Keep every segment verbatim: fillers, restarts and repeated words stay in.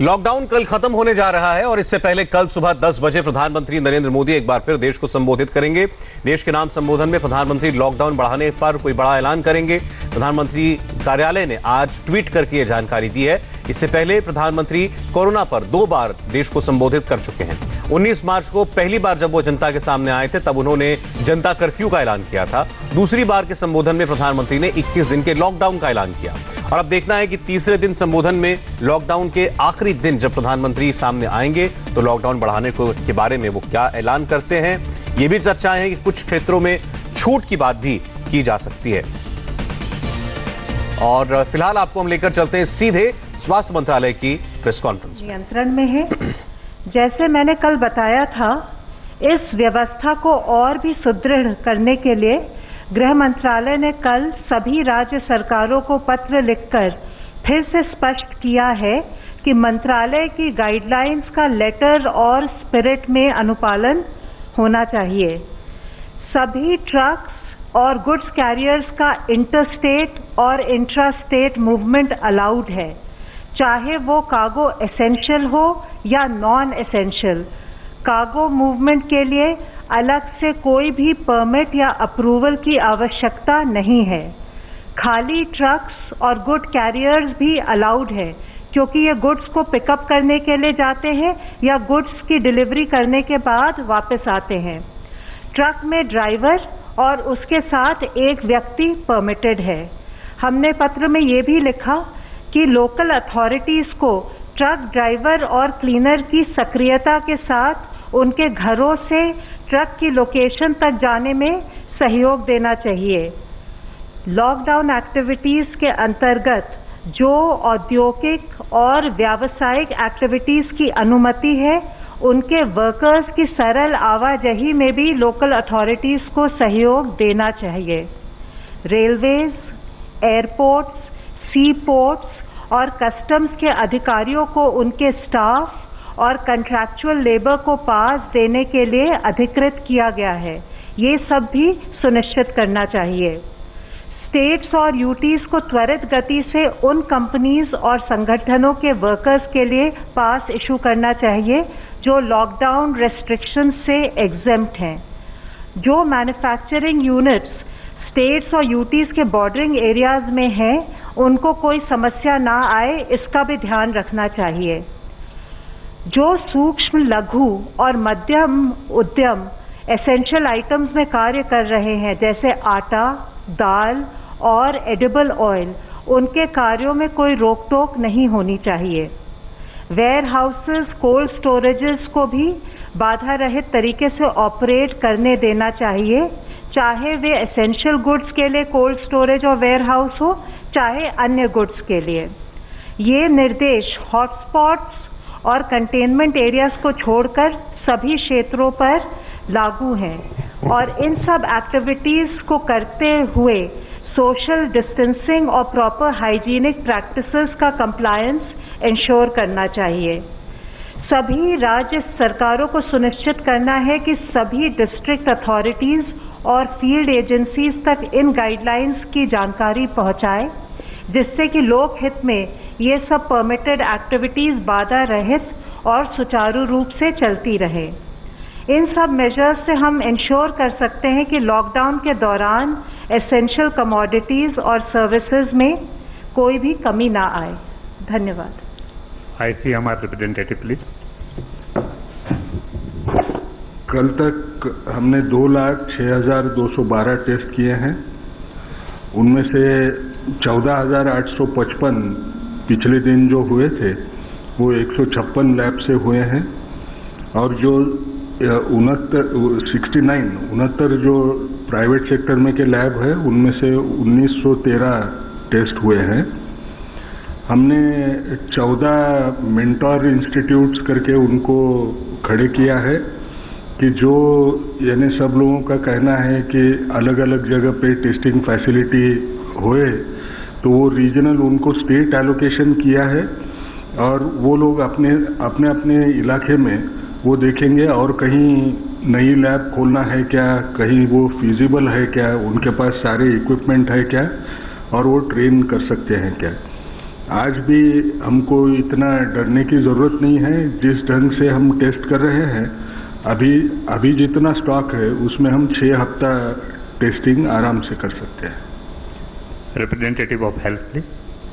Lockdown कल खत्म होने जा रहा है और इससे पहले कल सुबह दस बजे प्रधानमंत्री नरेंद्र मोदी एक बार फिर देश को संबोधित करेंगे। देश के नाम संबोधन में प्रधानमंत्री लॉकडाउन बढ़ाने पर कोई बड़ा ऐलान करेंगे। प्रधानमंत्री कार्यालय ने आज ट्वीट करके यह जानकारी दी है। इससे पहले प्रधानमंत्री कोरोना पर दो बार देश को संबोधित कर चुके हैं। उन्नीस मार्च को पहली बार जब वो जनता के सामने आए थे तब उन्होंने जनता कर्फ्यू का ऐलान किया था। दूसरी बार के संबोधन में प्रधानमंत्री ने इक्कीस दिन के लॉकडाउन का ऐलान किया और अब देखना है कि तीसरे दिन संबोधन में लॉकडाउन के आखिरी दिन जब प्रधानमंत्री सामने आएंगे तो लॉकडाउन बढ़ाने को के बारे में वो क्या ऐलान करते हैं। ये भी चर्चाएं हैं कि कुछ क्षेत्रों में छूट की बात भी की जा सकती है। और फिलहाल आपको हम लेकर चलते हैं सीधे स्वास्थ्य मंत्रालय की प्रेस कॉन्फ्रेंस में। नियंत्रण में है। जैसे मैंने कल बताया था, इस व्यवस्था को और भी सुदृढ़ करने के लिए गृह मंत्रालय ने कल सभी राज्य सरकारों को पत्र लिखकर फिर से स्पष्ट किया है कि मंत्रालय की गाइडलाइंस का लेटर और स्पिरिट में अनुपालन होना चाहिए। सभी ट्रक्स और गुड्स कैरियर्स का इंटरस्टेट और इंट्रा स्टेट मूवमेंट अलाउड है, चाहे वो कार्गो एसेंशियल हो या नॉन एसेंशियल। कार्गो मूवमेंट के लिए अलग से कोई भी परमिट या अप्रूवल की आवश्यकता नहीं है। खाली ट्रक्स और गुड कैरियर्स भी अलाउड है, क्योंकि ये गुड्स को पिकअप करने के लिए जाते हैं या गुड्स की डिलीवरी करने के बाद वापस आते हैं। ट्रक में ड्राइवर और उसके साथ एक व्यक्ति परमिटेड है। हमने पत्र में ये भी लिखा कि लोकल अथॉरिटीज को ट्रक ड्राइवर और क्लीनर की सक्रियता के साथ उनके घरों से ट्रक की लोकेशन तक जाने में सहयोग देना चाहिए। लॉकडाउन एक्टिविटीज के अंतर्गत जो औद्योगिक और व्यावसायिक एक्टिविटीज की अनुमति है, उनके वर्कर्स की सरल आवाजाही में भी लोकल अथॉरिटीज को सहयोग देना चाहिए। रेलवेज, एयरपोर्ट्स, सी पोर्ट्स और कस्टम्स के अधिकारियों को उनके स्टाफ और कंट्रैक्चुअल लेबर को पास देने के लिए अधिकृत किया गया है। ये सब भी सुनिश्चित करना चाहिए। स्टेट्स और यूटीज को त्वरित गति से उन कंपनीज और संगठनों के वर्कर्स के लिए पास इशू करना चाहिए जो लॉकडाउन रेस्ट्रिक्शन से एग्जेम्प्ट हैं। जो मैन्युफैक्चरिंग यूनिट्स स्टेट्स और यूटीज के बॉर्डरिंग एरियाज में हैं, उनको कोई समस्या ना आए, इसका भी ध्यान रखना चाहिए। जो सूक्ष्म, लघु और मध्यम उद्यम एसेंशियल आइटम्स में कार्य कर रहे हैं, जैसे आटा, दाल और एडिबल ऑयल, उनके कार्यों में कोई रोक टोक नहीं होनी चाहिए। वेयर हाउसेस, कोल्ड स्टोरेजेस को भी बाधा रहित तरीके से ऑपरेट करने देना चाहिए, चाहे वे एसेंशियल गुड्स के लिए कोल्ड स्टोरेज और वेयर हाउस हो, चाहे अन्य गुड्स के लिए। ये निर्देश हॉटस्पॉट्स और कंटेनमेंट एरियाज को छोड़कर सभी क्षेत्रों पर लागू हैं और इन सब एक्टिविटीज को करते हुए सोशल डिस्टेंसिंग और प्रॉपर हाइजीनिक प्रैक्टिसेस का कंप्लायंस इंश्योर करना चाहिए। सभी राज्य सरकारों को सुनिश्चित करना है कि सभी डिस्ट्रिक्ट अथॉरिटीज और फील्ड एजेंसीज तक इन गाइडलाइंस की जानकारी पहुंचाए, जिससे कि लोक हित में ये सब परमिटेड एक्टिविटीज बाधा रहित और सुचारू रूप से चलती रहे। इन सब मेजर्स से हम इंश्योर कर सकते हैं कि लॉकडाउन के दौरान एसेंशियल कमोडिटीज और सर्विसेज में कोई भी कमी ना आए। धन्यवाद। I C M R representative please. कल तक हमने दो लाख छः हजार दो सौ बारह टेस्ट किए हैं। उनमें से चौदह हजार आठ सौ पचपन पिछले दिन जो हुए थे वो एक सौ छप्पन लैब से हुए हैं और जो उनहत्तर सिक्सटी नाइन उनहत्तर जो प्राइवेट सेक्टर में के लैब है, उनमें से उन्नीस सौ तेरह टेस्ट हुए हैं। हमने चौदह मेंटोर इंस्टीट्यूट्स करके उनको खड़े किया है कि जो यानी सब लोगों का कहना है कि अलग अलग जगह पे टेस्टिंग फैसिलिटी होए तो वो रीजनल उनको स्टेट एलोकेशन किया है और वो लोग अपने अपने अपने इलाके में वो देखेंगे और कहीं नई लैब खोलना है क्या, कहीं वो फिजिबल है क्या, उनके पास सारे इक्विपमेंट है क्या और वो ट्रेन कर सकते हैं क्या। आज भी हमको इतना डरने की ज़रूरत नहीं है। जिस ढंग से हम टेस्ट कर रहे हैं, अभी अभी जितना स्टॉक है उसमें हम छः हफ्ता टेस्टिंग आराम से कर सकते हैं। Representative of health please.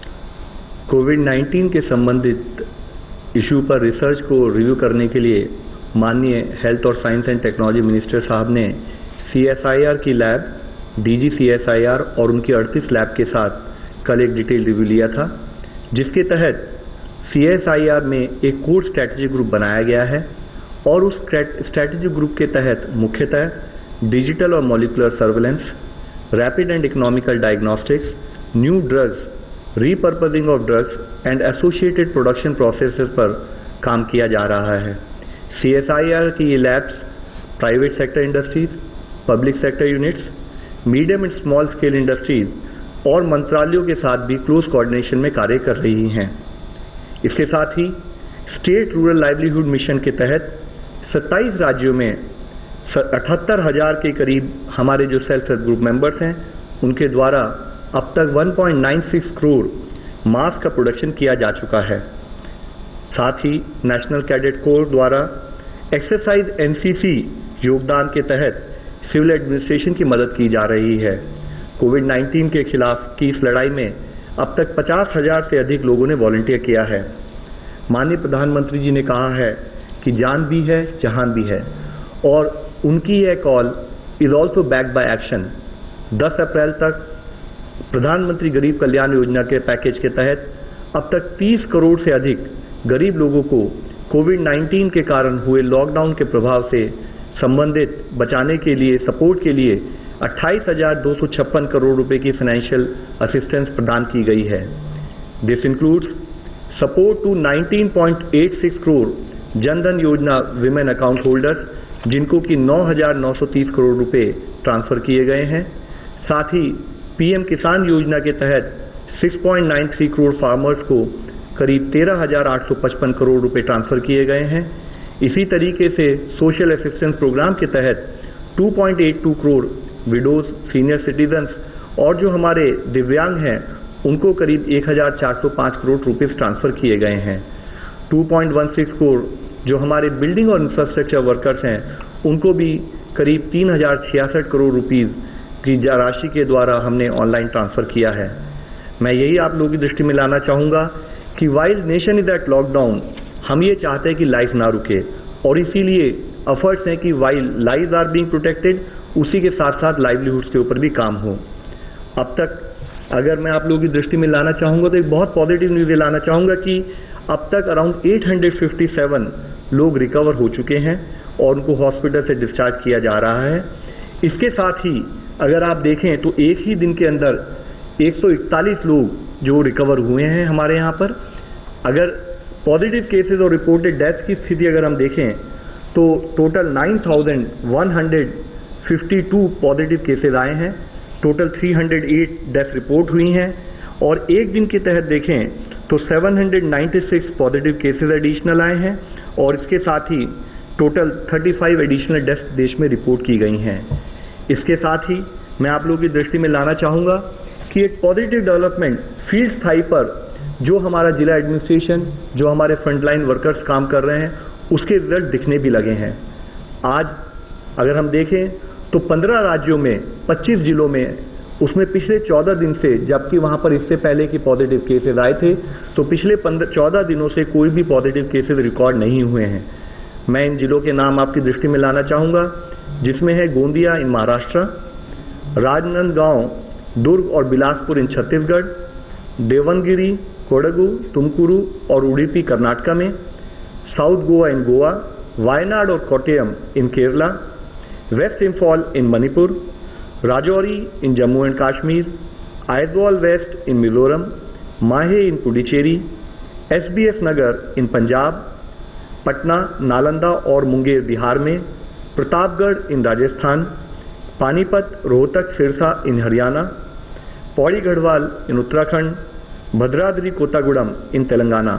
COVID nineteen के संबंधित इशू पर रिसर्च को रिव्यू करने के लिए माननीय हेल्थ और साइंस एंड टेक्नोलॉजी मिनिस्टर साहब ने सी एस आई आर की lab, D G C S I R और उनकी अड़तीस लैब के साथ कल एक डिटेल रिव्यू लिया था, जिसके तहत सी एस आई आर में एक कोर स्ट्रैटेजी ग्रुप बनाया गया है और उस स्ट्रैटेजी ग्रुप के तहत मुख्यतः डिजिटल और molecular surveillance, rapid and economical diagnostics, new drugs, repurposing of drugs and associated production processes पर काम किया जा रहा है। सी एस आई आर की ये labs private sector industries, public sector units, medium and small scale industries और मंत्रालयों के साथ भी क्लोज कोऑर्डिनेशन में कार्य कर रही हैं। इसके साथ ही स्टेट रूरल लाइवलीहुड मिशन के तहत सत्ताईस राज्यों में अठहत्तर हजार के करीब हमारे जो सेल्फ हेल्प ग्रुप मेंबर्स हैं, उनके द्वारा अब तक एक पॉइंट नौ छह करोड़ मास्क का प्रोडक्शन किया जा चुका है। साथ ही नेशनल कैडेट कोर द्वारा एक्सरसाइज एन सी सी योगदान के तहत सिविल एडमिनिस्ट्रेशन की मदद की जा रही है। कोविड नाइन्टीन के खिलाफ की इस लड़ाई में अब तक पचास हजार से अधिक लोगों ने वॉलंटियर किया है। माननीय प्रधानमंत्री जी ने कहा है कि जान भी है जहान भी है, और उनकी यह call is also backed by action. दस अप्रैल तक प्रधानमंत्री गरीब कल्याण योजना के पैकेज के तहत अब तक तीस करोड़ से अधिक गरीब लोगों को कोविड नाइन्टीन के कारण हुए लॉकडाउन के प्रभाव से संबंधित बचाने के लिए, सपोर्ट के लिए अट्ठाईस हजार दो सौ छप्पन करोड़ रुपए की फाइनेंशियल असिस्टेंस प्रदान की गई है। This includes support to nineteen point आठ छह करोड़ जनधन योजना विमेन अकाउंट होल्डर्स, जिनको कि नौ हजार नौ सौ तीस करोड़ रुपए ट्रांसफर किए गए हैं। साथ ही पीएम किसान योजना के तहत छह पॉइंट नौ तीन करोड़ फार्मर्स को करीब तेरह हजार आठ सौ पचपन करोड़ रुपए ट्रांसफर किए गए हैं। इसी तरीके से सोशल असिस्टेंस प्रोग्राम के तहत दो पॉइंट आठ दो करोड़ विडोज, सीनियर सिटीजन्स और जो हमारे दिव्यांग हैं उनको करीब एक हजार चार सौ पाँच करोड़ रुपीस ट्रांसफर किए गए हैं। दो पॉइंट एक छह करोड़ जो हमारे बिल्डिंग और इंफ्रास्ट्रक्चर वर्कर्स हैं उनको भी करीब तीन हजार छियासठ करोड़ रुपीस की राशि के द्वारा हमने ऑनलाइन ट्रांसफर किया है। मैं यही आप लोगों की दृष्टि में लाना चाहूँगा कि while nation is at lockdown, हम ये चाहते हैं कि लाइफ ना रुके, और इसीलिए एफर्ट्स हैं कि while lives are being protected, उसी के साथ साथ लाइवलीहुड्स के ऊपर भी काम हो। अब तक अगर मैं आप लोगों की दृष्टि में लाना चाहूँगा तो एक बहुत पॉजिटिव न्यूज़ लाना चाहूँगा कि अब तक अराउंड आठ सौ सत्तावन लोग रिकवर हो चुके हैं और उनको हॉस्पिटल से डिस्चार्ज किया जा रहा है। इसके साथ ही अगर आप देखें तो एक ही दिन के अंदर एक सौ इकतालीस लोग जो रिकवर हुए हैं हमारे यहाँ पर। अगर पॉजिटिव केसेस और रिपोर्टेड डेथ की स्थिति अगर हम देखें तो टोटल नौ हज़ार एक सौ बावन पॉजिटिव केसेस आए हैं, टोटल तीन सौ आठ डेथ रिपोर्ट हुई हैं, और एक दिन के तहत देखें तो सात सौ छियानवे पॉजिटिव केसेस एडिशनल आए हैं, और इसके साथ ही टोटल पैंतीस एडिशनल डेथ्स देश में रिपोर्ट की गई हैं। इसके साथ ही मैं आप लोगों की दृष्टि में लाना चाहूँगा कि एक पॉजिटिव डेवलपमेंट फील्ड स्थाई पर जो हमारा जिला एडमिनिस्ट्रेशन, जो हमारे फ्रंटलाइन वर्कर्स काम कर रहे हैं, उसके रिजल्ट दिखने भी लगे हैं। आज अगर हम देखें तो पंद्रह राज्यों में पच्चीस जिलों में, उसमें पिछले चौदह दिन से, जबकि वहाँ पर इससे पहले की पॉजिटिव केसेस आए थे, तो पिछले चौदह दिनों से कोई भी पॉजिटिव केसेस रिकॉर्ड नहीं हुए हैं। मैं इन जिलों के नाम आपकी दृष्टि में लाना चाहूँगा, जिसमें है गोंदिया इन महाराष्ट्र, राजनांदगांव, दुर्ग और बिलासपुर इन छत्तीसगढ़, देवनगिरी, कोडगु, तुमकुरू और उडुपी कर्नाटका में, साउथ गोवा इन गोवा, वायनाड और Kottayam in Kerala, west Imphal in Manipur, Rajouri in Jammu and Kashmir, Aizawl west in Mizoram, Mahe in Puducherry, S B S Nagar in Punjab, Patna, Nalanda और मुंगेर बिहार में, प्रतापगढ़ इन राजस्थान, पानीपत, रोहतक, सिरसा इन हरियाणा, पौड़ी गढ़वाल इन उत्तराखंड, भद्राद्री कोत्तागुड़म इन तेलंगाना।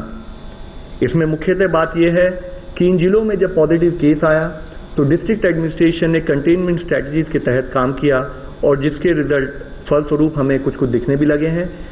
इसमें मुख्यतः बात यह है कि इन जिलों में जब पॉजिटिव केस आया तो डिस्ट्रिक्ट एडमिनिस्ट्रेशन ने कंटेनमेंट स्ट्रैटेजीज के तहत काम किया, और जिसके रिजल्ट फलस्वरूप हमें कुछ कुछ दिखने भी लगे हैं।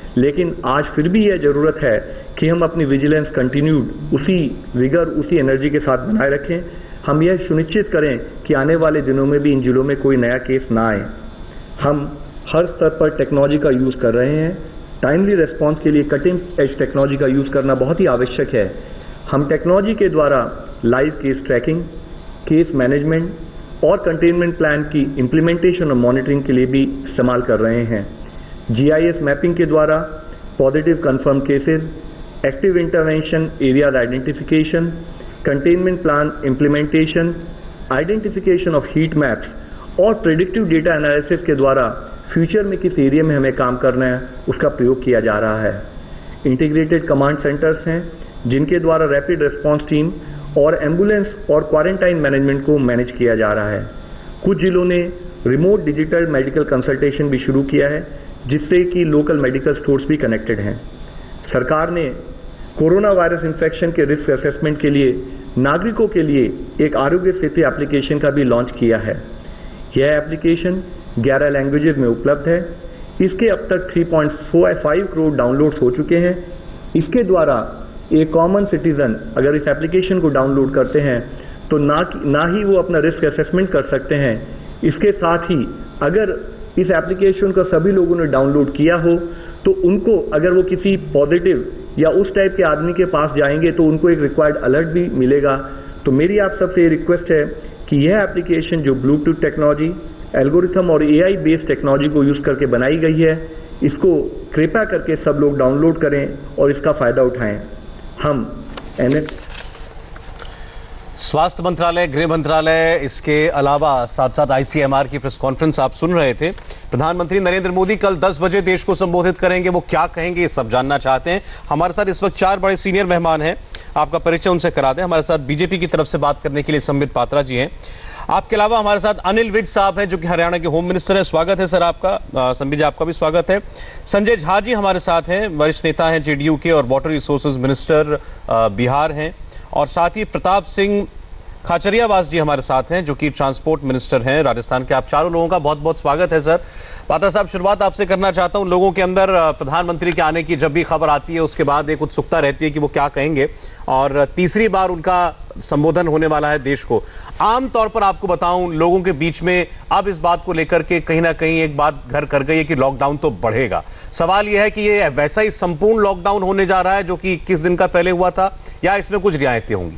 लेकिन आज फिर भी यह ज़रूरत है कि हम अपनी विजिलेंस कंटिन्यूड उसी विगर, उसी एनर्जी के साथ बनाए रखें। हम यह सुनिश्चित करें कि आने वाले दिनों में भी इन जिलों में कोई नया केस ना आए। हम हर स्तर पर टेक्नोलॉजी का यूज़ कर रहे हैं। टाइमली रिस्पांस के लिए कटिंग एज टेक्नोलॉजी का यूज़ करना बहुत ही आवश्यक है। हम टेक्नोलॉजी के द्वारा live case tracking, case management और कंटेनमेंट प्लान की इम्प्लीमेंटेशन और मॉनिटरिंग के लिए भी इस्तेमाल कर रहे हैं। जीआईएस मैपिंग के द्वारा positive confirm cases, active intervention area identification, containment plan implementation, identification of heat maps और प्रेडिक्टिव डेटा एनालिसिस के द्वारा फ्यूचर में किस एरिया में हमें काम करना है उसका प्रयोग किया जा रहा है। इंटीग्रेटेड कमांड सेंटर्स हैं जिनके द्वारा रैपिड रिस्पांस टीम और एम्बुलेंस और क्वारंटाइन मैनेजमेंट को मैनेज किया जा रहा है। कुछ जिलों ने रिमोट डिजिटल मेडिकल कंसल्टेशन भी शुरू किया है जिससे कि लोकल मेडिकल स्टोर्स भी कनेक्टेड हैं। सरकार ने कोरोना वायरस इन्फेक्शन के रिस्क असेसमेंट के लिए नागरिकों के लिए एक आरोग्य सेतु एप्लीकेशन का भी लॉन्च किया है। यह एप्लीकेशन ग्यारह लैंग्वेजेस में उपलब्ध है। इसके अब तक तीन पॉइंट पाँच करोड़ डाउनलोड्स हो चुके हैं। इसके द्वारा एक कॉमन सिटीजन अगर इस एप्लीकेशन को डाउनलोड करते हैं तो ना ना ही वो अपना रिस्क असेसमेंट कर सकते हैं, इसके साथ ही अगर इस एप्लीकेशन को सभी लोगों ने डाउनलोड किया हो तो उनको अगर वो किसी पॉजिटिव या उस टाइप के आदमी के पास जाएंगे तो उनको एक रिक्वायर्ड अलर्ट भी मिलेगा। तो मेरी आप सबसे रिक्वेस्ट है कि यह एप्लीकेशन जो ब्लूटूथ टेक्नोलॉजी, एल्गोरिथम और एआई बेस्ड टेक्नोलॉजी को यूज़ करके बनाई गई है, इसको कृपया करके सब लोग डाउनलोड करें और इसका फ़ायदा उठाएं। हम एन स्वास्थ्य मंत्रालय, गृह मंत्रालय, इसके अलावा साथ साथ आईसीएमआर की प्रेस कॉन्फ्रेंस आप सुन रहे थे। प्रधानमंत्री नरेंद्र मोदी कल दस बजे देश को संबोधित करेंगे। वो क्या कहेंगे ये सब जानना चाहते हैं। हमारे साथ इस वक्त चार बड़े सीनियर मेहमान हैं, आपका परिचय उनसे करा दें। हमारे साथ बीजेपी की तरफ से बात करने के लिए संबित पात्रा जी हैं। आपके अलावा हमारे साथ अनिल विज साहब हैं जो कि हरियाणा के होम मिनिस्टर हैं। स्वागत है सर आपका। संबित जी आपका भी स्वागत है। संजय झा जी हमारे साथ हैं, वरिष्ठ नेता हैं जेडीयू के और वाटर रिसोर्सेज मिनिस्टर बिहार हैं। और साथ ही प्रताप सिंह खाचरियावास जी हमारे साथ हैं जो कि ट्रांसपोर्ट मिनिस्टर हैं राजस्थान के। आप चारों लोगों का बहुत बहुत स्वागत है सर। पात्रा साहब, शुरुआत आपसे करना चाहता हूं। लोगों के अंदर प्रधानमंत्री के आने की जब भी खबर आती है उसके बाद एक उत्सुकता रहती है कि वो क्या कहेंगे, और तीसरी बार उनका संबोधन होने वाला है देश को। आमतौर पर आपको बताऊं, लोगों के बीच में अब इस बात को लेकर के कहीं ना कहीं एक बात घर कर गई है कि लॉकडाउन तो बढ़ेगा। सवाल यह है कि ये वैसा ही संपूर्ण लॉकडाउन होने जा रहा है जो कि इक्कीस दिन का पहले हुआ था, या इसमें कुछ रियायतें होंगी?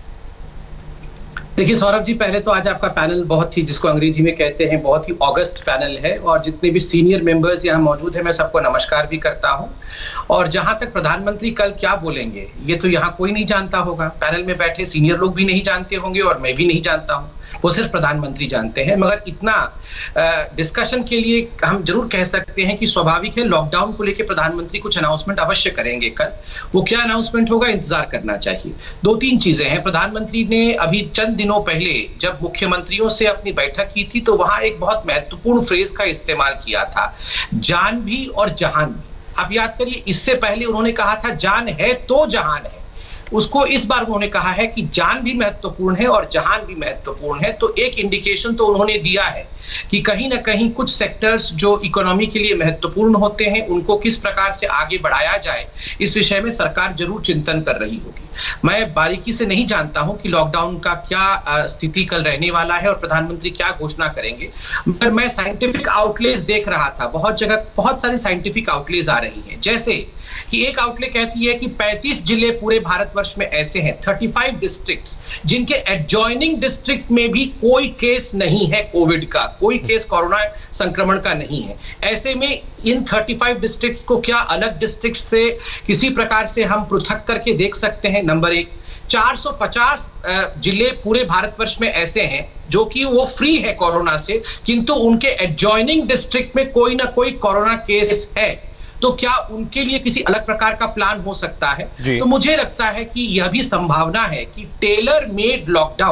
देखिए सौरभ जी, पहले तो आज आपका पैनल बहुत ही, जिसको अंग्रेजी में कहते हैं, बहुत ही ऑगस्ट पैनल है, और जितने भी सीनियर मेंबर्स यहाँ मौजूद हैं मैं सबको नमस्कार भी करता हूँ। और जहां तक प्रधानमंत्री कल क्या बोलेंगे ये तो यहाँ कोई नहीं जानता होगा। पैनल में बैठे सीनियर लोग भी नहीं जानते होंगे और मैं भी नहीं जानता हूँ, वो सिर्फ प्रधानमंत्री जानते हैं। मगर इतना डिस्कशन के लिए हम जरूर कह सकते हैं कि स्वाभाविक है, लॉकडाउन को लेकर प्रधानमंत्री कुछ अनाउंसमेंट अवश्य करेंगे कल। वो क्या अनाउंसमेंट होगा, इंतजार करना चाहिए। दो तीन चीजें हैं। प्रधानमंत्री ने अभी चंद दिनों पहले जब मुख्यमंत्रियों से अपनी बैठक की थी तो वहां एक बहुत महत्वपूर्ण फ्रेज का इस्तेमाल किया था, जान भी और जहान भी। आप याद करिए, इससे पहले उन्होंने कहा था जान है तो जहान है। उसको इस बार उन्होंने कहा है कि जान भी महत्वपूर्ण है और जहान भी महत्वपूर्ण है। तो एक इंडिकेशन तो उन्होंने दिया है कि कहीं ना कहीं कुछ सेक्टर्स जो इकोनॉमी के लिए महत्वपूर्ण होते हैं उनको किस प्रकार से आगे बढ़ाया जाए, इस विषय में सरकार जरूर चिंतन कर रही होगी। मैं बारीकी से नहीं जानता हूं कि लॉकडाउन का क्या स्थिति कल रहने वाला है और प्रधानमंत्री क्या घोषणा करेंगे, मगर मैं साइंटिफिक आउटलेज देख रहा था। बहुत जगह बहुत सारी साइंटिफिक आउटलेज आ रही हैं, जैसे कि एक आउटले कहती है कि पैंतीस जिले पूरे भारतवर्ष में ऐसे हैं, पैंतीस डिस्ट्रिक्ट्स, जिनके एडजॉइनिंग डिस्ट्रिक्ट में भी कोई केस नहीं है कोविड का, कोई केस कोरोना संक्रमण का नहीं है। ऐसे में इन पैंतीस डिस्ट्रिक्ट्स को क्या अलग डिस्ट्रिक्ट से किसी प्रकार से हम पृथक करके देख सकते हैं? नंबर एक। चार सौ पचास जिले पूरे भारतवर्ष में ऐसे हैं जो कि वो फ्री है कोरोना से, किंतु उनके एडजॉइनिंग डिस्ट्रिक्ट में कोई ना कोई कोरोना केस है। तो क्या उनके लिए किसी अलग प्रकार का प्लान हो सकता है? तो मुझे लगता है कि यह भी संभावना है कि टेलर मेड लॉकडाउन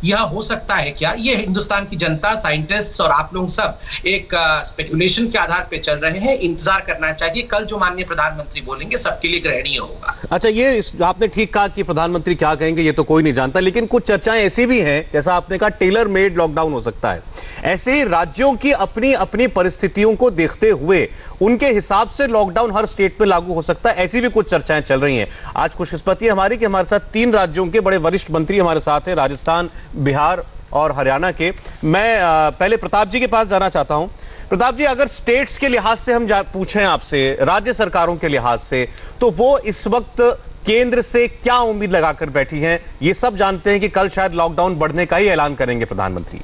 यह हो सकता है क्या? ये हिंदुस्तान की जनता, साइंटिस्ट्स और आप लोग सब एक स्पेकुलेशन के आधार पे चल रहे हैं। इंतजार करना चाहिए, कल जो माननीय प्रधानमंत्री बोलेंगे सबके लिए ग्रहणीय होगा। अच्छा, ये इस, आपने ठीक कहा कि प्रधानमंत्री क्या कहेंगे ये तो कोई नहीं जानता, लेकिन कुछ चर्चाएं ऐसी भी हैं, जैसा आपने कहा टेलर मेड लॉकडाउन हो सकता है। ऐसे ही राज्यों की अपनी अपनी परिस्थितियों को देखते हुए उनके हिसाब से लॉकडाउन हर स्टेट पे लागू हो सकता है, ऐसी भी कुछ चर्चाएं चल रही हैं। आज खुशकिस्मती है हमारी कि हमारे साथ तीन राज्यों के बड़े वरिष्ठ मंत्री हमारे साथ हैं, राजस्थान, बिहार और हरियाणा के। मैं पहले प्रताप जी के पास जाना चाहता हूं। प्रताप जी, अगर स्टेट्स के लिहाज से हम पूछें आपसे, राज्य सरकारों के लिहाज से, तो वो इस वक्त केंद्र से क्या उम्मीद लगाकर बैठी हैं? ये सब जानते हैं कि कल शायद लॉकडाउन बढ़ने का ही ऐलान करेंगे प्रधानमंत्री।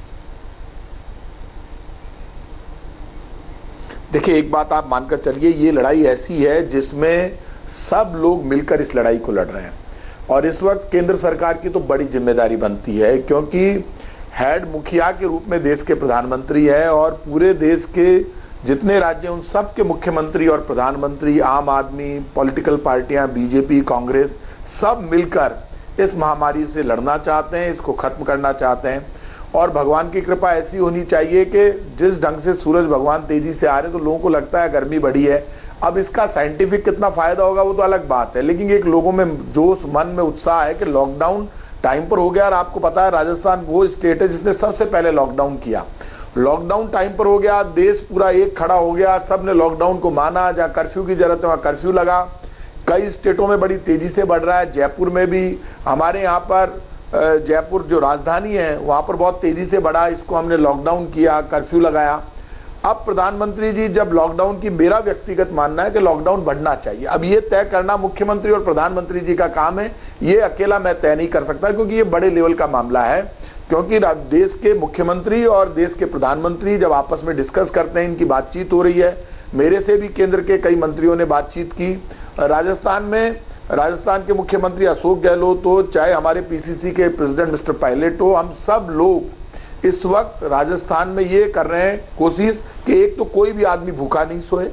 देखिए, एक बात आप मानकर चलिए, ये लड़ाई ऐसी है जिसमें सब लोग मिलकर इस लड़ाई को लड़ रहे हैं और इस वक्त केंद्र सरकार की तो बड़ी जिम्मेदारी बनती है, क्योंकि हेड मुखिया के रूप में देश के प्रधानमंत्री है और पूरे देश के जितने राज्य उन सब के मुख्यमंत्री और प्रधानमंत्री, आम आदमी, पॉलिटिकल पार्टियां, बीजेपी, कांग्रेस, सब मिलकर इस महामारी से लड़ना चाहते हैं, इसको खत्म करना चाहते हैं। और भगवान की कृपा ऐसी होनी चाहिए कि जिस ढंग से सूरज भगवान तेजी से आ रहे हैं तो लोगों को लगता है गर्मी बढ़ी है। अब इसका साइंटिफिक कितना फायदा होगा वो तो अलग बात है, लेकिन एक लोगों में जोश, मन में उत्साह है कि लॉकडाउन टाइम पर हो गया। और आपको पता है राजस्थान वो स्टेट है जिसने सबसे पहले लॉकडाउन किया। लॉकडाउन टाइम पर हो गया, देश पूरा एक खड़ा हो गया, सब ने लॉकडाउन को माना। जहाँ कर्फ्यू की जरूरत है वहाँ कर्फ्यू लगा। कई स्टेटों में बड़ी तेजी से बढ़ रहा है, जयपुर में भी, हमारे यहाँ पर जयपुर जो राजधानी है वहाँ पर बहुत तेजी से बढ़ा, इसको हमने लॉकडाउन किया, कर्फ्यू लगाया। अब प्रधानमंत्री जी जब लॉकडाउन की, मेरा व्यक्तिगत मानना है कि लॉकडाउन बढ़ना चाहिए। अब ये तय करना मुख्यमंत्री और प्रधानमंत्री जी का काम है, ये अकेला मैं तय नहीं कर सकता क्योंकि ये बड़े लेवल का मामला है। क्योंकि देश के मुख्यमंत्री और देश के प्रधानमंत्री जब आपस में डिस्कस करते हैं, इनकी बातचीत हो रही है। मेरे से भी केंद्र के कई मंत्रियों ने बातचीत की। राजस्थान में राजस्थान के मुख्यमंत्री अशोक गहलोत हो, चाहे हमारे पीसीसी के प्रेसिडेंट मिस्टर पायलट हो, हम सब लोग इस वक्त राजस्थान में ये कर रहे हैं कोशिश कि एक तो कोई भी आदमी भूखा नहीं सोए,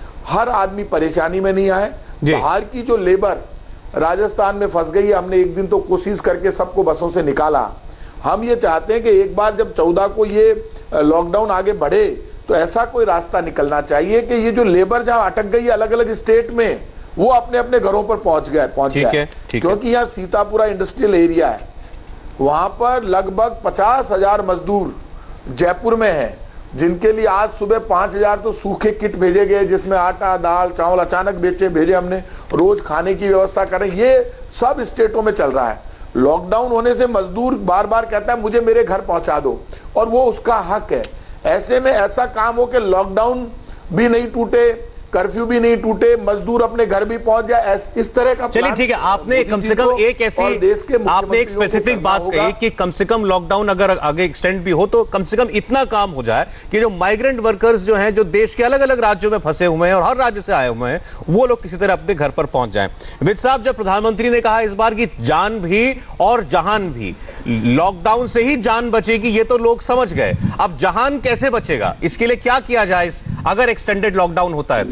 हर आदमी परेशानी में नहीं आए। बाहर की जो लेबर राजस्थान में फंस गई है, हमने एक दिन तो कोशिश करके सबको बसों से निकाला। हम ये चाहते हैं कि एक बार जब चौदह को ये लॉकडाउन आगे बढ़े तो ऐसा कोई रास्ता निकलना चाहिए कि ये जो लेबर जहां अटक गई है अलग अलग स्टेट में, वो अपने अपने घरों पर पहुंच गए पहुंच जाए। क्योंकि यहाँ सीतापुरा इंडस्ट्रियल एरिया है, वहां पर लगभग पचास हजार मजदूर जयपुर में हैं, जिनके लिए आज सुबह पांच हजार तो सूखे किट भेजे गए, जिसमें आटा, दाल, चावल अचानक बेचे भेजे हमने, रोज खाने की व्यवस्था करें। ये सब स्टेटों में चल रहा है। लॉकडाउन होने से मजदूर बार बार कहता है मुझे मेरे घर पहुंचा दो, और वो उसका हक है। ऐसे में ऐसा काम हो कि लॉकडाउन भी नहीं टूटे, कर्फ्यू भी नहीं टूटे, मजदूर अपने घर भी पहुंच जाए, इस तरह का। चलिए ठीक है, आपने कम से कम एक ऐसी देश के आपने एक स्पेसिफिक बात कही कि कम से कम लॉकडाउन अगर आगे एक्सटेंड भी हो तो कम से कम इतना काम हो जाए कि जो माइग्रेंट वर्कर्स जो हैं, जो देश के अलग अलग राज्यों में फंसे हुए हैं और हर राज्य से आए हुए हैं, वो लोग किसी तरह अपने घर पर पहुंच जाएं। विद साहब, जब प्रधानमंत्री ने कहा इस बार की जान भी और जहान भी, लॉकडाउन से ही जान बचेगी ये तो लोग समझ गए, अब जहान कैसे बचेगा, इसके लिए क्या किया जाए अगर एक्सटेंडेड लॉकडाउन होता है तो?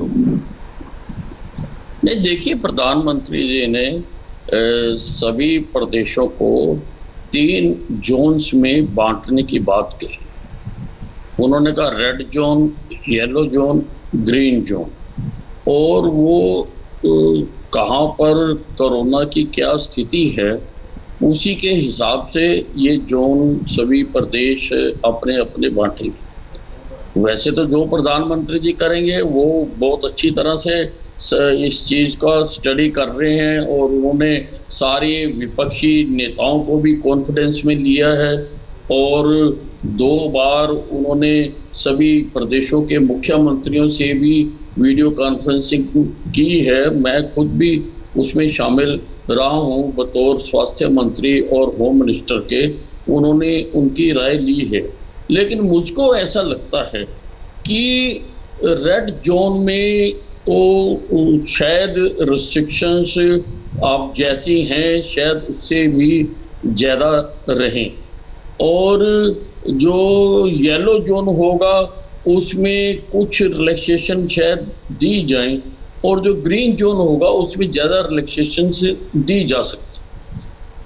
नहीं, देखिए, प्रधानमंत्री जी ने ए, सभी प्रदेशों को तीन जोन्स में बांटने की बात कही। उन्होंने कहा red zone, yellow zone, green zone, और वो कहाँ पर कोरोना की क्या स्थिति है उसी के हिसाब से ये जोन सभी प्रदेश अपने अपने बांटेंगे। वैसे तो जो प्रधानमंत्री जी करेंगे वो बहुत अच्छी तरह से इस चीज़ का स्टडी कर रहे हैं और उन्होंने सारे विपक्षी नेताओं को भी कॉन्फिडेंस में लिया है और दो बार उन्होंने सभी प्रदेशों के मुख्यमंत्रियों से भी वीडियो कॉन्फ्रेंसिंग की है। मैं खुद भी उसमें शामिल रहा हूँ बतौर स्वास्थ्य मंत्री और होम मिनिस्टर के, उन्होंने उनकी राय ली है। लेकिन मुझको ऐसा लगता है कि रेड जोन में तो शायद रिस्ट्रिक्शंस आप जैसी हैं शायद उससे भी ज़्यादा रहें, और जो येलो जोन होगा उसमें कुछ रिलैक्सेशन शायद दी जाएं, और जो ग्रीन जोन होगा उसमें ज़्यादा रिलैक्सेशन दी जा सकती।